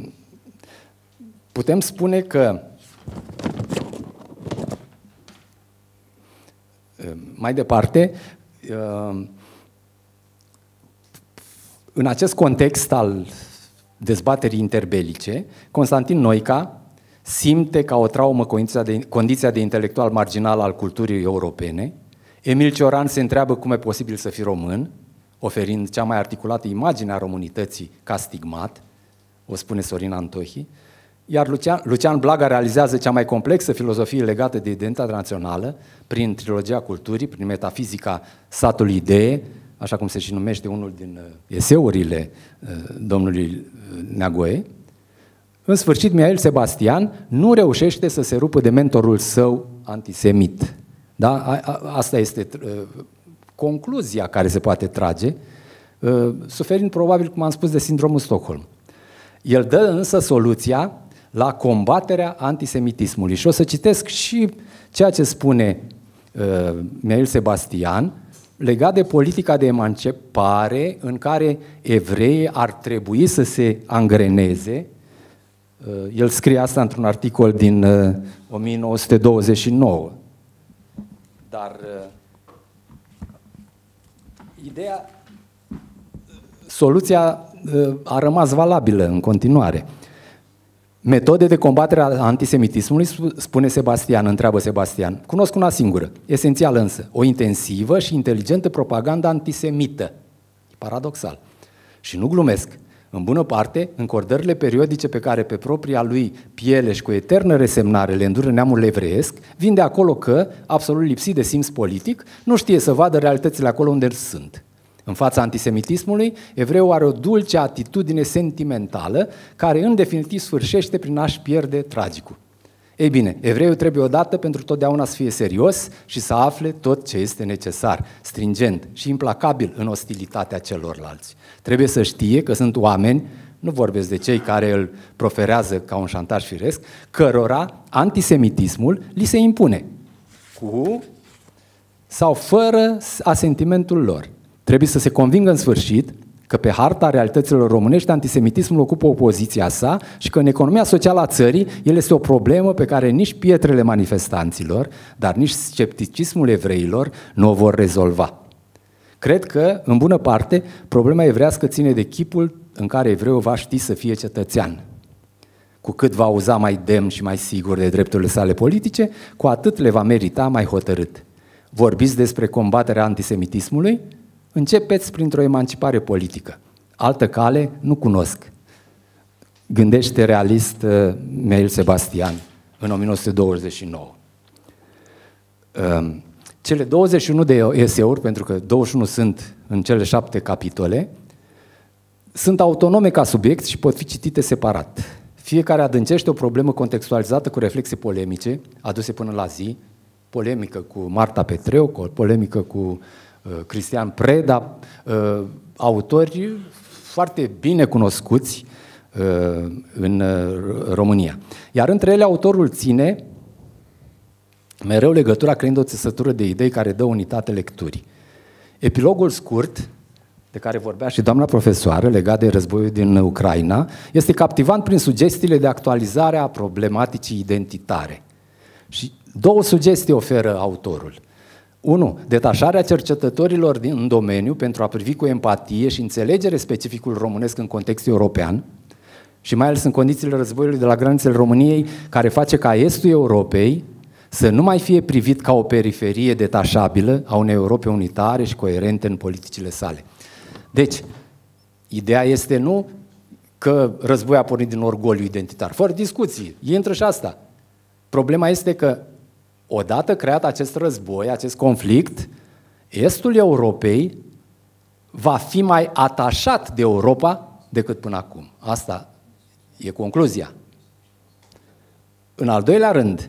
S3: putem spune că uh, mai departe, uh, în acest context al dezbaterii interbelice, Constantin Noica simte ca o traumă condiția de, condiția de intelectual marginal al culturii europene. Emil Cioran se întreabă cum e posibil să fii român, oferind cea mai articulată imagine a românității ca stigmat, o spune Sorin Antohi, iar Lucian, Lucian Blaga realizează cea mai complexă filozofie legată de identitatea națională prin trilogia culturii, prin metafizica satului idee, așa cum se și numește unul din eseurile domnului Neagoe. În sfârșit, Mihail Sebastian nu reușește să se rupă de mentorul său antisemit. Da? Asta este concluzia care se poate trage, suferind probabil, cum am spus, de sindromul Stockholm. El dă însă soluția la combaterea antisemitismului. Și o să citesc și ceea ce spune uh, Mihail Sebastian legat de politica de emancipare în care evreii ar trebui să se angreneze. Uh, el scrie asta într-un articol din uh, o mie nouă sute douăzeci și nouă. Dar uh, ideea, soluția a rămas valabilă în continuare. Metode de combatere a antisemitismului, spune Sebastian, întreabă Sebastian. Cunosc una singură, esențială însă, o intensivă și inteligentă propagandă antisemită. E paradoxal. Și nu glumesc. În bună parte, încordările periodice pe care pe propria lui piele și cu eternă resemnare le îndură neamul evreiesc, vin de acolo că, absolut lipsit de simț politic, nu știe să vadă realitățile acolo unde sunt. În fața antisemitismului, evreul are o dulce atitudine sentimentală, care în definitiv sfârșește prin a-și pierde tragicul. Ei bine, evreiul trebuie odată pentru totdeauna să fie serios și să afle tot ce este necesar, stringent și implacabil în ostilitatea celorlalți. Trebuie să știe că sunt oameni, nu vorbesc de cei care îl proferează ca un șantaj firesc, cărora antisemitismul li se impune, cu sau fără asentimentul lor. Trebuie să se convingă în sfârșit că pe harta realităților românești antisemitismul ocupă o poziție a sa și că în economia socială a țării el este o problemă pe care nici pietrele manifestanților, dar nici scepticismul evreilor nu o vor rezolva. Cred că, în bună parte, problema evrească ține de chipul în care evreul va ști să fie cetățean. Cu cât va uza mai demn și mai sigur de drepturile sale politice, cu atât le va merita mai hotărât. Vorbiți despre combaterea antisemitismului? Începeți printr-o emancipare politică. Altă cale nu cunosc. Gândește realist uh, Mihail Sebastian în o mie nouă sute douăzeci și nouă. Uh, cele douăzeci și unu de eseuri, pentru că douăzeci și unu sunt în cele șapte capitole, sunt autonome ca subiect și pot fi citite separat. Fiecare adâncește o problemă contextualizată cu reflexe polemice, aduse până la zi, polemică cu Marta Petreu, polemică cu Cristian Preda, autori foarte bine cunoscuți în România. Iar între ele autorul ține mereu legătura, creând o țesătură de idei care dă unitate lecturii. Epilogul scurt, de care vorbea și doamna profesoară, legat de războiul din Ucraina, este captivant prin sugestiile de actualizare a problematicii identitare. Și două sugestii oferă autorul. unu. Detașarea cercetătorilor din domeniu pentru a privi cu empatie și înțelegere specificul românesc în context european și mai ales în condițiile războiului de la granițele României, care face ca estul Europei să nu mai fie privit ca o periferie detașabilă a unei Europe unitare și coerente în politicile sale. Deci, ideea este nu că războiul a pornit din orgoliu identitar, fără discuții, intră și asta. Problema este că odată creat acest război, acest conflict, estul Europei va fi mai atașat de Europa decât până acum. Asta e concluzia. În al doilea rând,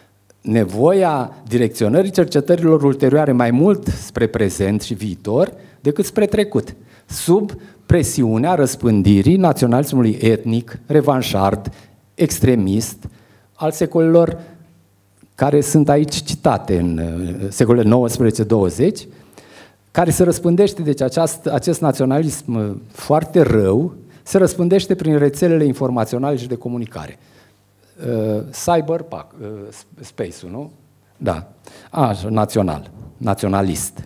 S3: nevoia direcționării cercetărilor ulterioare mai mult spre prezent și viitor decât spre trecut, sub presiunea răspândirii naționalismului etnic, revanșard, extremist, al secolelor care sunt aici citate în secolele nouăsprezece douăzeci, care se răspândește, deci aceast, acest naționalism foarte rău, se răspândește prin rețelele informaționale și de comunicare. Uh, cyber uh, space-ul, nu? Da. A, național, naționalist.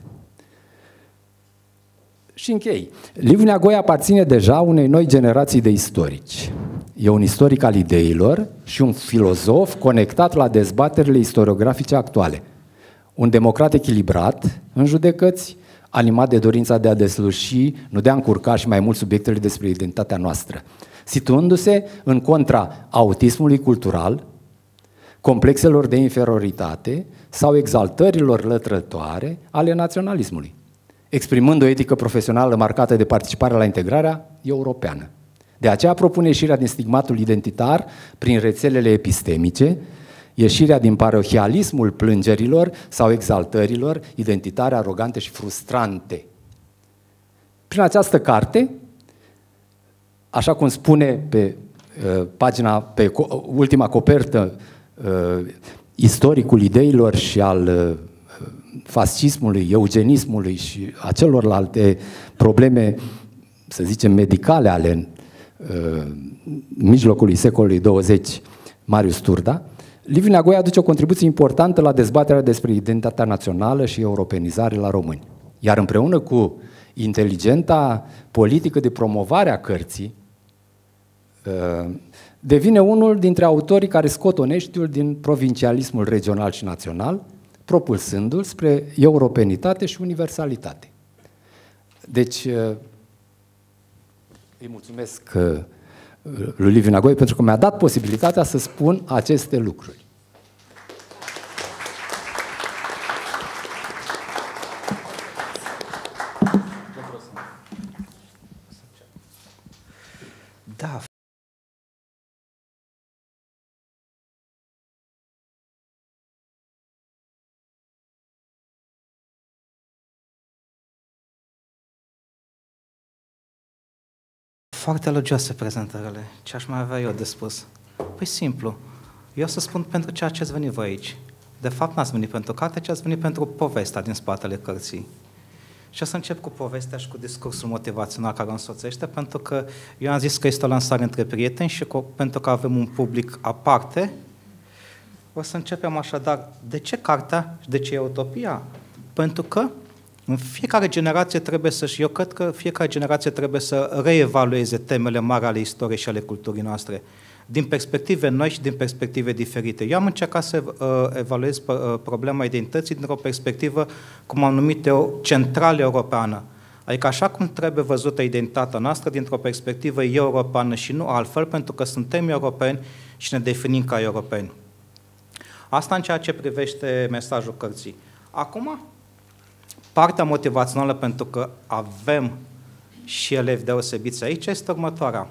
S3: Și închei. Liviu Neagoe aparține deja unei noi generații de istorici. E un istoric al ideilor și un filozof conectat la dezbaterile istoriografice actuale. Un democrat echilibrat în judecăți, animat de dorința de a desluși, nu de a încurca și mai mult subiectele despre identitatea noastră, situându-se în contra autismului cultural, complexelor de inferioritate sau exaltărilor lătrătoare ale naționalismului, exprimând o etică profesională marcată de participare la integrarea europeană. De aceea propune ieșirea din stigmatul identitar prin rețelele epistemice, ieșirea din parohialismul plângerilor sau exaltărilor identitare, arogante și frustrante. Prin această carte, așa cum spune pe uh, pagina, pe co- ultima copertă, uh, istoricul ideilor și al uh, fascismului, eugenismului și a celorlalte probleme, să zicem, medicale ale uh, mijlocului secolului douăzeci, Marius Turda, Liviu Neagoe aduce o contribuție importantă la dezbaterea despre identitatea națională și europenizare la români. Iar împreună cu inteligenta politică de promovare a cărții, devine unul dintre autorii care scot oneștiul din provincialismul regional și național, propulsându-l spre europenitate și universalitate. Deci, îi mulțumesc lui Liviu Neagoe pentru că mi-a dat posibilitatea să spun aceste lucruri.
S4: Da. Foarte elogioase prezentările. Ce aș mai avea eu de spus? Păi simplu. Eu o să spun pentru ceea ce ați venit voi aici. De fapt, n-ați venit pentru carte, ci ați venit pentru povestea din spatele cărții. Și o să încep cu povestea și cu discursul motivațional care o însoțește, pentru că eu am zis că este o lansare între prieteni și cu, pentru că avem un public aparte, o să începem așadar. De ce cartea și de ce utopia? Pentru că în fiecare generație trebuie să-și, eu cred că fiecare generație trebuie să reevalueze temele mari ale istoriei și ale culturii noastre, din perspective noi și din perspective diferite. Eu am încercat să uh, evaluez uh, problema identității dintr-o perspectivă, cum am numit eu, centrală europeană. Adică așa cum trebuie văzută identitatea noastră dintr-o perspectivă europeană și nu altfel, pentru că suntem europeni și ne definim ca europeni. Asta în ceea ce privește mesajul cărții. Acum, partea motivațională, pentru că avem și elevi deosebiți aici, este următoarea.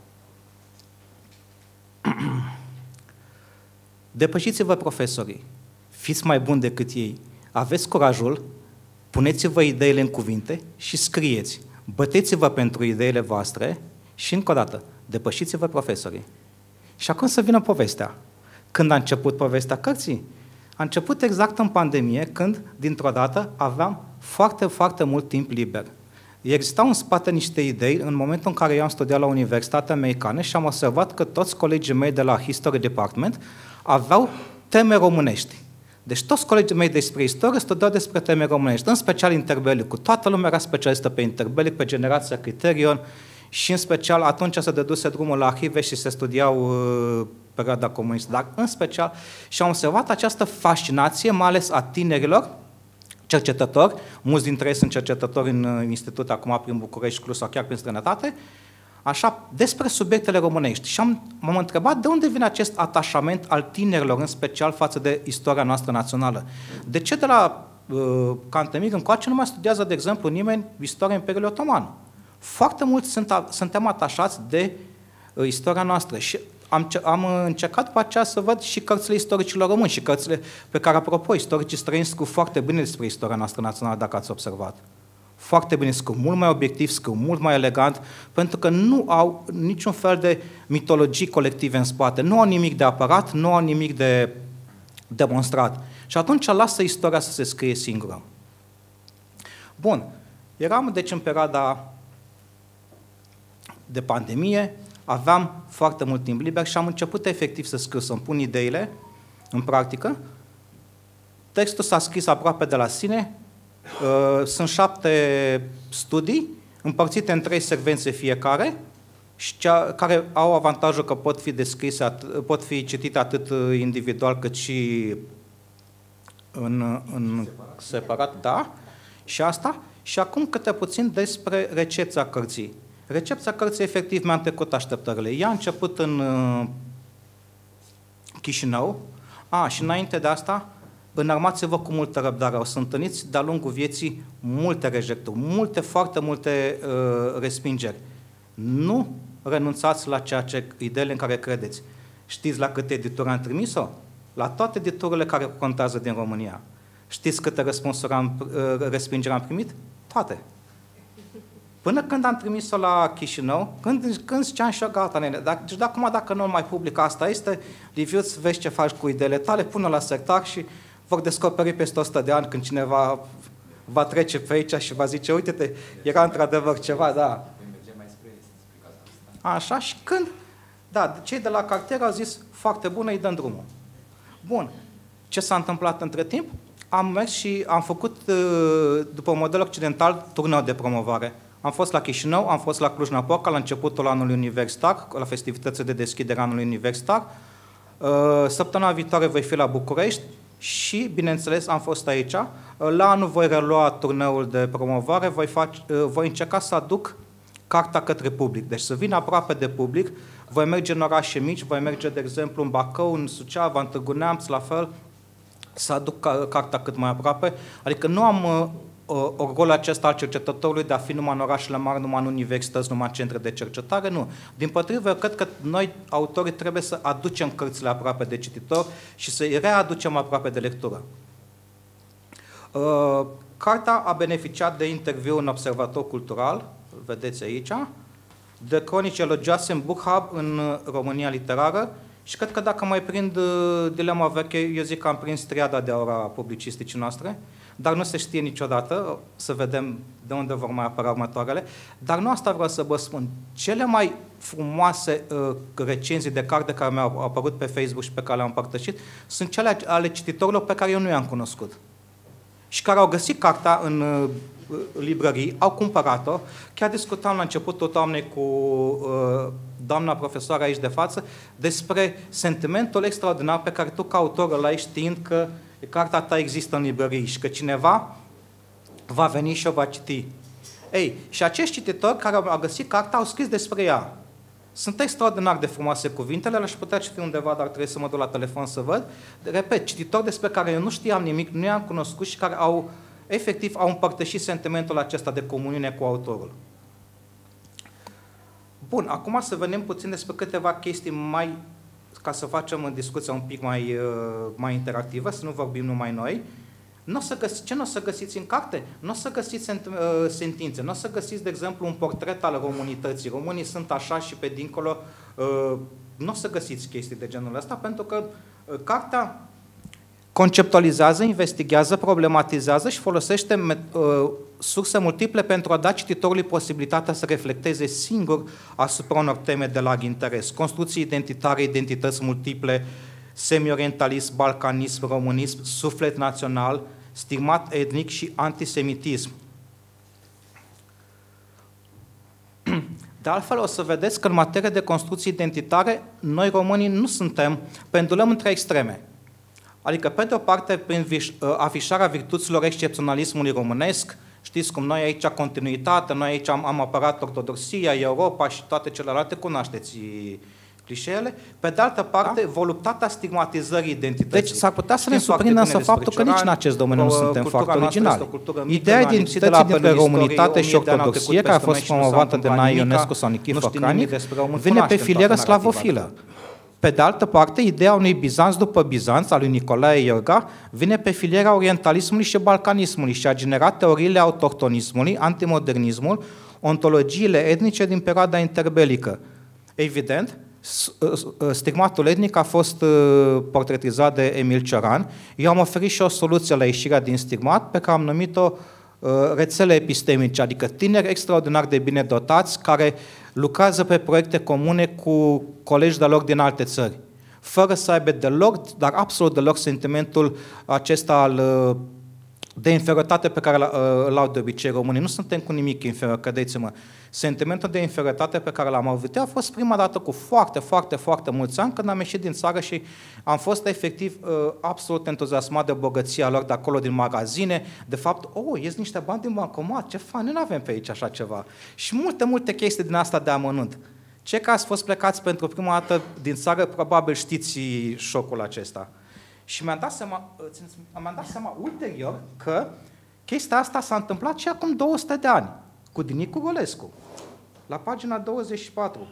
S4: Depășiți-vă profesorii, fiți mai buni decât ei, aveți curajul, puneți-vă ideile în cuvinte și scrieți. Băteți-vă pentru ideile voastre și, încă o dată, depășiți-vă profesorii. Și acum să vină povestea. Când a început povestea cărții? A început exact în pandemie, când, dintr-o dată, aveam foarte, foarte mult timp liber. Existau în spate niște idei în momentul în care eu am studiat la Universitatea Americană și am observat că toți colegii mei de la History Department aveau teme românești. Deci toți colegii mei despre istorie studiau despre teme românești, în special interbelicul. Toată lumea era specialistă pe interbelic, pe generația Criterion și în special atunci se dăduse drumul la arhive și se studiau uh, perioada comunistă. Dar în special și am observat această fascinație, mai ales a tinerilor, cercetători, mulți dintre ei sunt cercetători în institut, acum prin București, Cluj sau chiar prin străinătate, așa, despre subiectele românești. Și am, m-am întrebat de unde vine acest atașament al tinerilor, în special față de istoria noastră națională. De ce de la uh, Cantemir încoace nu mai studiază, de exemplu, nimeni istoria Imperiului Otoman? Foarte mulți sunt, a, suntem atașați de uh, istoria noastră și am, am încercat după aceea să văd și cărțile istoricilor români și cărțile pe care, apropo, istoricii străini scriu foarte bine despre istoria noastră națională, dacă ați observat. Foarte bine, scriu mult mai obiectiv, scriu mult mai elegant, pentru că nu au niciun fel de mitologii colective în spate, nu au nimic de apărat, nu au nimic de demonstrat. Și atunci lasă istoria să se scrie singură. Bun, eram deci în perioada de pandemie, aveam foarte mult timp liber și am început efectiv să scriu, să-mi pun ideile în practică. Textul s-a scris aproape de la sine. Sunt șapte studii împărțite în trei secvențe fiecare și cea, care au avantajul că pot fi descrise, pot fi citite atât individual cât și în, în separat. separat, da, și asta. Și acum câte puțin despre recepția cărții. Recepția cărții, efectiv, mi-a trecut așteptările. Ea a început în uh, Chișinău. A, și înainte de asta, înarmați-vă cu multă răbdare. O să întâlniți de-a lungul vieții multe rejecturi, multe, foarte multe uh, respingeri. Nu renunțați la ceea ce, ideile în care credeți. Știți la câte edituri am trimis-o? La toate editurile care contează din România. Știți câte răspunsuri am, uh, respingeri am primit? Toate. Până când am trimis-o la Chișinău, când, când ziceam și eu, gata, nene, dacă, deci de acum dacă nu mai public asta este, Liviuț, vezi ce faci cu ideile tale, pune la sertar și vor descoperi peste o sută de ani când cineva va trece pe aici și va zice, uite-te, era într-adevăr ceva, da. Așa, și când, da, cei de la cartier au zis, foarte bună, îi dăm drumul. Bun. Ce s-a întâmplat între timp? am mers și am făcut, după model occidental, turneu de promovare. Am fost la Chișinău, am fost la Cluj-Napoca la începutul anului universitar, la festivitățile de deschidere a anului universitar. Săptămâna viitoare voi fi la București și, bineînțeles, am fost aici. La anul voi relua turneul de promovare, voi, face, voi încerca să aduc cartea către public, deci să vin aproape de public. Voi merge în orașe mici, voi merge, de exemplu, în Bacău, în Suceava, în Târgu Neamț, la fel, să aduc cartea cât mai aproape. Adică nu am uh, orgolul acesta al cercetătorului de a fi numai în orașele mari, numai în universități, numai în centre de cercetare, nu. Dimpotrivă, eu cred că noi, autorii, trebuie să aducem cărțile aproape de cititor și să îi readucem aproape de lectură. Uh, cartea a beneficiat de interviu în Observator Cultural, vedeți aici, de cronici elogioase în Book Hub, în România literară, și cred că dacă mai prind uh, dilema veche, eu zic că am prins triada de aur a publicisticii noastre, dar nu se știe niciodată, să vedem de unde vor mai apăra următoarele. Dar nu asta vreau să vă spun. Cele mai frumoase uh, recenzii de carte care mi-au apărut pe Facebook și pe care le-am împărtășit sunt cele ale cititorilor pe care eu nu i-am cunoscut și care au găsit cartea în uh, librării, au cumpărat-o. Chiar discutam la începutul toamnei cu uh, doamna profesoară aici de față despre sentimentul extraordinar pe care tu ca autor îl ai știind că cartea ta există în librării și că cineva va veni și o va citi. Ei, și acești cititori care au găsit cartea au scris despre ea. Sunt extraordinar de frumoase cuvintele, le-aș putea citi undeva, dar trebuie să mă duc la telefon să văd. Repet, cititori despre care eu nu știam nimic, nu i-am cunoscut și care au efectiv au împărtășit sentimentul acesta de comuniune cu autorul. Bun, acum să vedem puțin despre câteva chestii mai, ca să facem discuția un pic mai, mai interactivă, să nu vorbim numai noi. N-o să găsi, ce nu o să găsiți în carte? Nu o să găsiți sentințe, nu o să găsiți, de exemplu, un portret al românității. Românii sunt așa și pe dincolo. Nu o să găsiți chestii de genul ăsta, pentru că cartea conceptualizează, investigează, problematizează și folosește uh, surse multiple pentru a da cititorului posibilitatea să reflecteze singur asupra unor teme de larg interes. Construcții identitare, identități multiple, semi-orientalism, balcanism, românism, suflet național, stigmat etnic și antisemitism. De altfel, o să vedeți că în materie de construcții identitare, noi românii nu suntem, pendulăm între extreme. Adică, pe de o parte, prin afișarea virtuților excepționalismului românesc, știți cum noi aici continuitate, noi aici am, am apărat ortodoxia, Europa și toate celelalte, cunoașteți clișeele. Pe de altă parte, da? voluptatea stigmatizării identității.
S5: Deci s-ar putea să ne surprindă însă faptul că nici în acest domeniu nu suntem foarte originali. Ideea identității dintre românitate și ortodoxie, care a fost promovată de Nae Ionescu sau Nichi Făcanic, vine pe filieră slavofilă. Pe de altă parte, ideea unui Bizanț după Bizanț, al lui Nicolae Iorga, vine pe filiera orientalismului și balcanismului și a generat teoriile autohtonismului, antimodernismul, ontologiile etnice din perioada interbelică. Evident, stigmatul etnic a fost portretizat de Emil Cioran. Eu am oferit și o soluție la ieșirea din stigmat, pe care am numit-o rețele epistemice, adică tineri extraordinar de bine dotați, care lucrează pe proiecte comune cu colegi de lor din alte țări, fără să aibă deloc, dar absolut deloc sentimentul acesta al, de inferioritate pe care îl au de obicei românii. Nu suntem cu nimic inferior, credeți-mă. Sentimentul de inferioritate pe care l-am avut eu a fost prima dată cu foarte, foarte, foarte mulți ani, când am ieșit din țară și am fost efectiv absolut entuziasmat de bogăția lor de acolo, din magazine. De fapt, oh, ies niște bani din bancomat, ce fain, nu avem pe aici așa ceva. Și multe, multe chestii din asta de amănunt. Cei care ați fost plecați pentru prima dată din țară, probabil știți șocul acesta. Și mi-am dat seama, mi-am dat seama ulterior că chestia asta s-a întâmplat și acum două sute de ani, cu Dinicu Golescu, la pagina douăzeci și patru.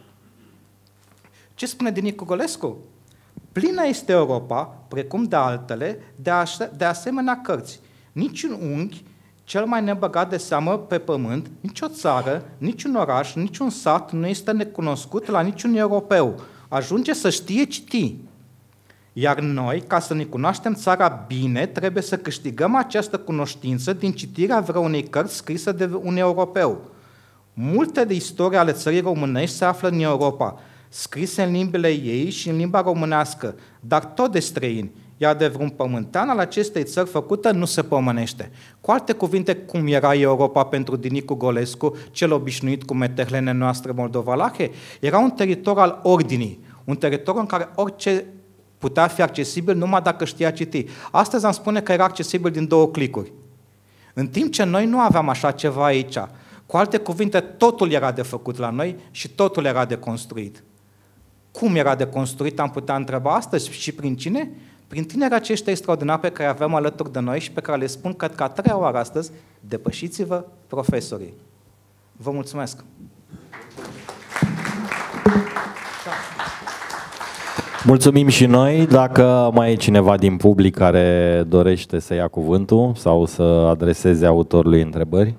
S5: Ce spune Dinicu Golescu? Plină este Europa, precum de altele, de, de asemenea cărți. Niciun unghi, cel mai nebăgat de seamă pe pământ, nicio țară, niciun oraș, niciun sat nu este necunoscut la niciun europeu. Ajunge să știe citi. Iar noi, ca să ne cunoaștem țara bine, trebuie să câștigăm această cunoștință din citirea vreunei cărți scrise de un europeu. Multe de istorie ale țării românești se află în Europa, scrise în limbile ei și în limba românească, dar tot de străini, iar de vreun pământean al acestei țări făcută nu se pomenește. Cu alte cuvinte, cum era Europa pentru Dinicu Golescu, cel obișnuit cu meterlene noastre moldovalahe? Era un teritoriu al ordinii, un teritoriu în care orice putea fi accesibil numai dacă știa citi. Astăzi am spune că era accesibil din două clicuri. În timp ce noi nu aveam așa ceva aici. Cu alte cuvinte, totul era de făcut la noi și totul era de construit. Cum era de construit, am putea întreba astăzi și prin cine? Prin tinerii aceștia extraordinari pe care avem alături de noi și pe care le spun că ca treia oară astăzi, depășiți-vă profesorii. Vă mulțumesc!
S1: Mulțumim și noi. Dacă mai e cineva din public care dorește să ia cuvântul sau să adreseze autorului întrebări?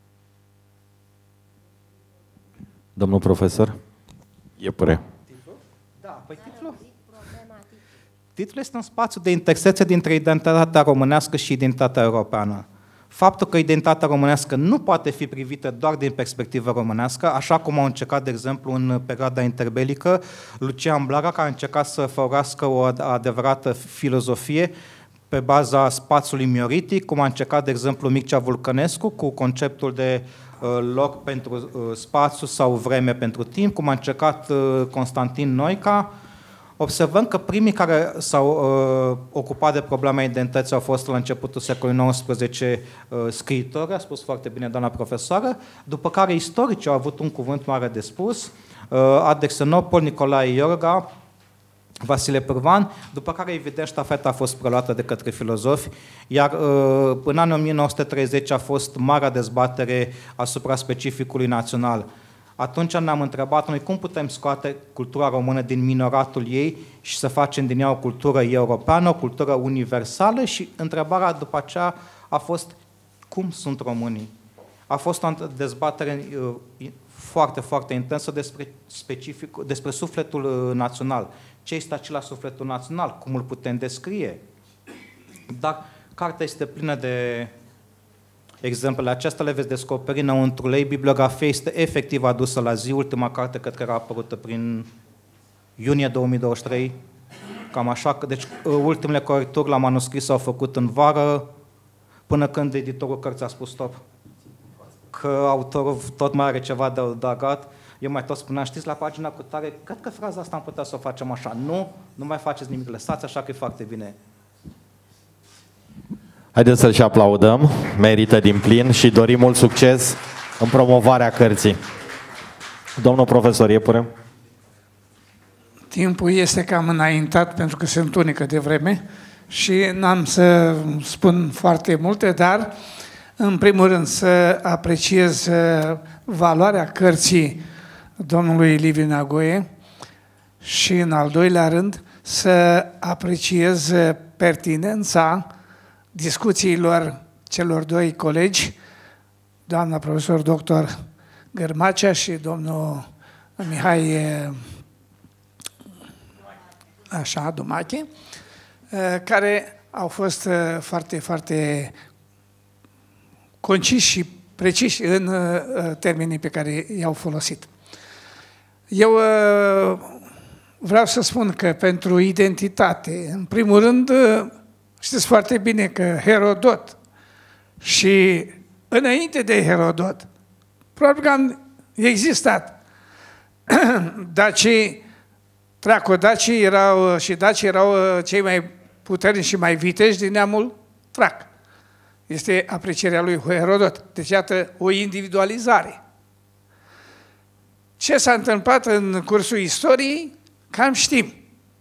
S1: Domnul profesor? Iepure.
S5: Da, păi titlul? Titlul este un spațiu de intersecție dintre identitatea românească și identitatea europeană. Faptul că identitatea românească nu poate fi privită doar din perspectivă românească, așa cum au încercat, de exemplu, în perioada interbelică, Lucian Blaga, care a încercat să făurească o adevărată filozofie pe baza spațiului mioritic, cum a încercat, de exemplu, Mircea Vulcănescu, cu conceptul de uh, loc pentru uh, spațiu sau vreme pentru timp, cum a încercat uh, Constantin Noica. Observăm că primii care s-au uh, ocupat de problema identității au fost la începutul secolului nouăsprezece uh, scriitori, a spus foarte bine doamna profesoară, după care istoricii au avut un cuvânt mare de spus, uh, Adexenopol, Nicolae Iorga, Vasile Pârvan, după care, evident, ștafeta a fost preluată de către filozofi, iar uh, în anii o mie nouă sute treizeci a fost marea dezbatere asupra specificului național. Atunci ne-am întrebat noi cum putem scoate cultura română din minoratul ei și să facem din ea o cultură europeană, o cultură universală și întrebarea după aceea a fost cum sunt românii. A fost o dezbatere foarte, foarte intensă despre, specific, despre sufletul național. Ce este acela sufletul național? Cum îl putem descrie? Dar cartea este plină de exemplele acestea, le veți descoperi înăuntru ei. Bibliografia este efectiv adusă la zi. Ultima carte cred că era apărută prin iunie două mii douăzeci și trei. Cam așa. Deci ultimele corecturi la manuscris s-au făcut în vară, până când editorul cărții a spus stop. Că autorul tot mai are ceva de adăugat. Eu mai tot spuneam, știți, la pagina cu tare, cred că fraza asta am putea să o facem așa. Nu, nu mai faceți nimic, lăsați așa că e foarte bine.
S1: Haideți să-l și aplaudăm, merită din plin și dorim mult succes în promovarea cărții. Domnul profesor Iepure.
S6: Timpul este cam înaintat pentru că se întunecă de vreme și n-am să spun foarte multe, dar în primul rând să apreciez valoarea cărții domnului Liviu Neagoe și în al doilea rând să apreciez pertinența discuțiilor celor doi colegi, doamna profesor doctor Gărmacea și domnul Mihai așa, Dumache, care au fost foarte, foarte conciși și preciși în termenii pe care i-au folosit. Eu vreau să spun că pentru identitate, în primul rând, știți foarte bine că Herodot și înainte de Herodot, probabil că am existat, dacii, tracodacii erau, și dacii erau cei mai puternici și mai viteji din neamul trac. Este aprecierea lui Herodot. Deci, iată, o individualizare. Ce s-a întâmplat în cursul istoriei, cam știm.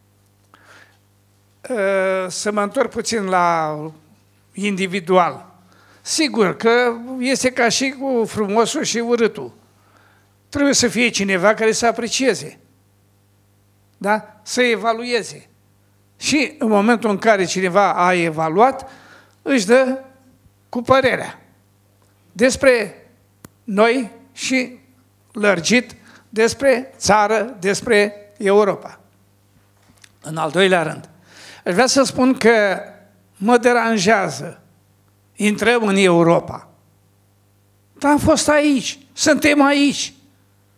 S6: Să mă întorc puțin la individual. Sigur că este ca și cu frumosul și urâtul. Trebuie să fie cineva care să aprecieze. Da? Să evalueze. Și în momentul în care cineva a evaluat, își dă cu părerea despre noi și lărgit despre țară, despre Europa. În al doilea rând, aș vrea să spun că mă deranjează. Intrăm în Europa. Dar am fost aici. Suntem aici.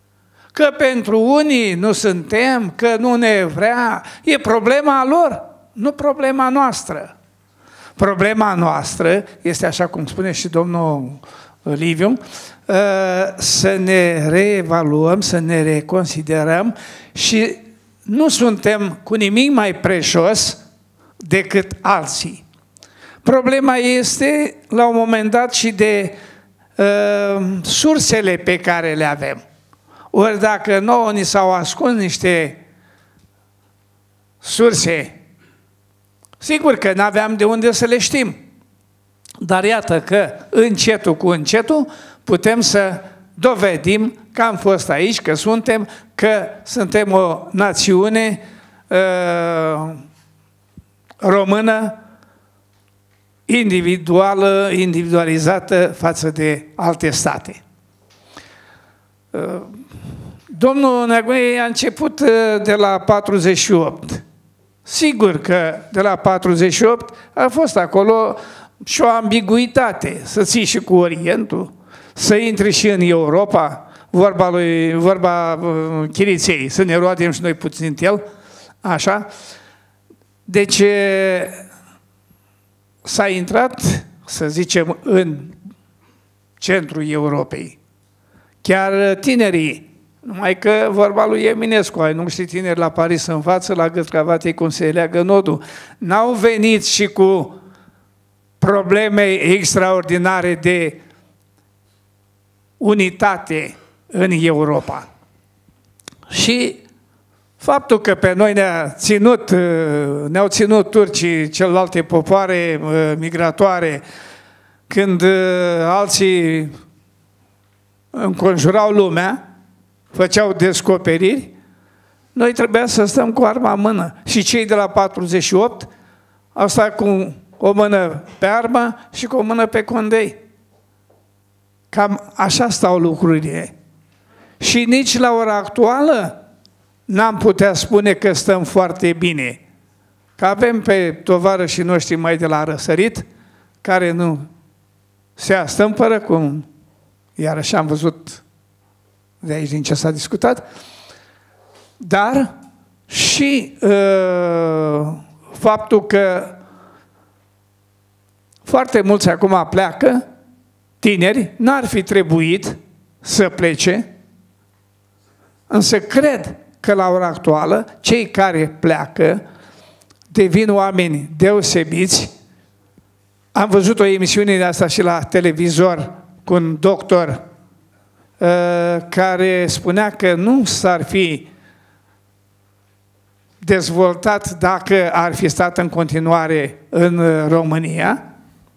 S6: Că pentru unii nu suntem, că nu ne vrea, e problema lor. nu problema noastră. Problema noastră este, așa cum spune și domnul Liviu, să ne reevaluăm, să ne reconsiderăm și nu suntem cu nimic mai preșos decât alții. Problema este, la un moment dat, și de uh, sursele pe care le avem. Ori dacă nouă ni s-au ascuns niște surse, sigur că n-aveam de unde să le știm. Dar iată că încetul cu încetul putem să dovedim că am fost aici, că suntem, că suntem o națiune uh, română individuală, individualizată față de alte state. Uh, domnul Neagoe a început de la patruzeci și opt. Sigur că de la patruzeci și opt a fost acolo și o ambiguitate, să ții și cu Orientul, să intri și în Europa, vorba lui, vorba uh, Chiriței, să ne roadem și noi puțin el, așa. Deci s-a intrat, să zicem, în centrul Europei. Chiar tinerii, numai că vorba lui Eminescu, ai nu știi tineri la Paris în față, la gât cravatei cum se leagă nodul, n-au venit și cu probleme extraordinare de unitate în Europa. Și faptul că pe noi ne-a ținut, ne-au ținut turcii, celelalte popoare migratoare, când alții înconjurau lumea, făceau descoperiri, noi trebuia să stăm cu arma în mână. Și cei de la patruzeci și opt au stat cu o mână pe armă și cu o mână pe condei. Cam așa stau lucrurile. Și nici la ora actuală n-am putea spune că stăm foarte bine. Că avem pe tovarășii noștri mai de la răsărit, care nu se astâmpără, cum iarăși am văzut de aici din ce s-a discutat, dar și uh, faptul că foarte mulți acum pleacă, tineri, n-ar fi trebuit să plece, însă cred că la ora actuală cei care pleacă devin oameni deosebiți. Am văzut o emisiune de asta și la televizor cu un doctor uh, care spunea că nu s-ar fi dezvoltat dacă ar fi stat în continuare în România.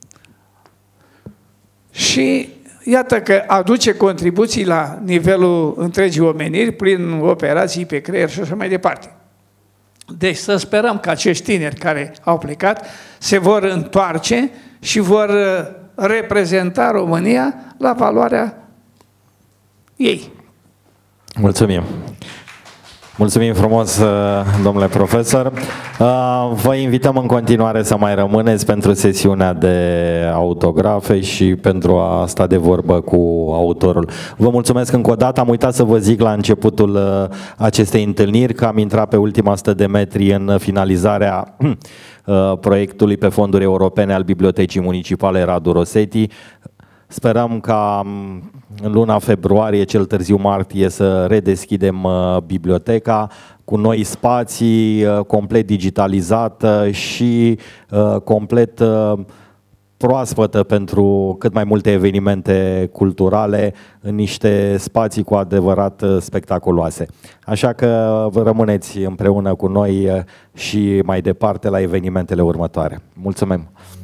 S6: Și iată că aduce contribuții la nivelul întregii omeniri prin operații pe creier și așa mai departe. Deci să sperăm că acești tineri care au plecat se vor întoarce și vor reprezenta România la valoarea ei.
S1: Mulțumim! Mulțumim frumos, domnule profesor. Vă invităm în continuare să mai rămâneți pentru sesiunea de autografe și pentru a sta de vorbă cu autorul. Vă mulțumesc încă o dată. Am uitat să vă zic la începutul acestei întâlniri că am intrat pe ultima sută de metri în finalizarea proiectului pe fonduri europene al Bibliotecii Municipale Radu Rosetti. Sperăm ca în luna februarie, cel târziu martie, să redeschidem biblioteca cu noi spații, complet digitalizată și complet proaspătă pentru cât mai multe evenimente culturale în niște spații cu adevărat spectaculoase. Așa că vă rămâneți împreună cu noi și mai departe la evenimentele următoare. Mulțumim!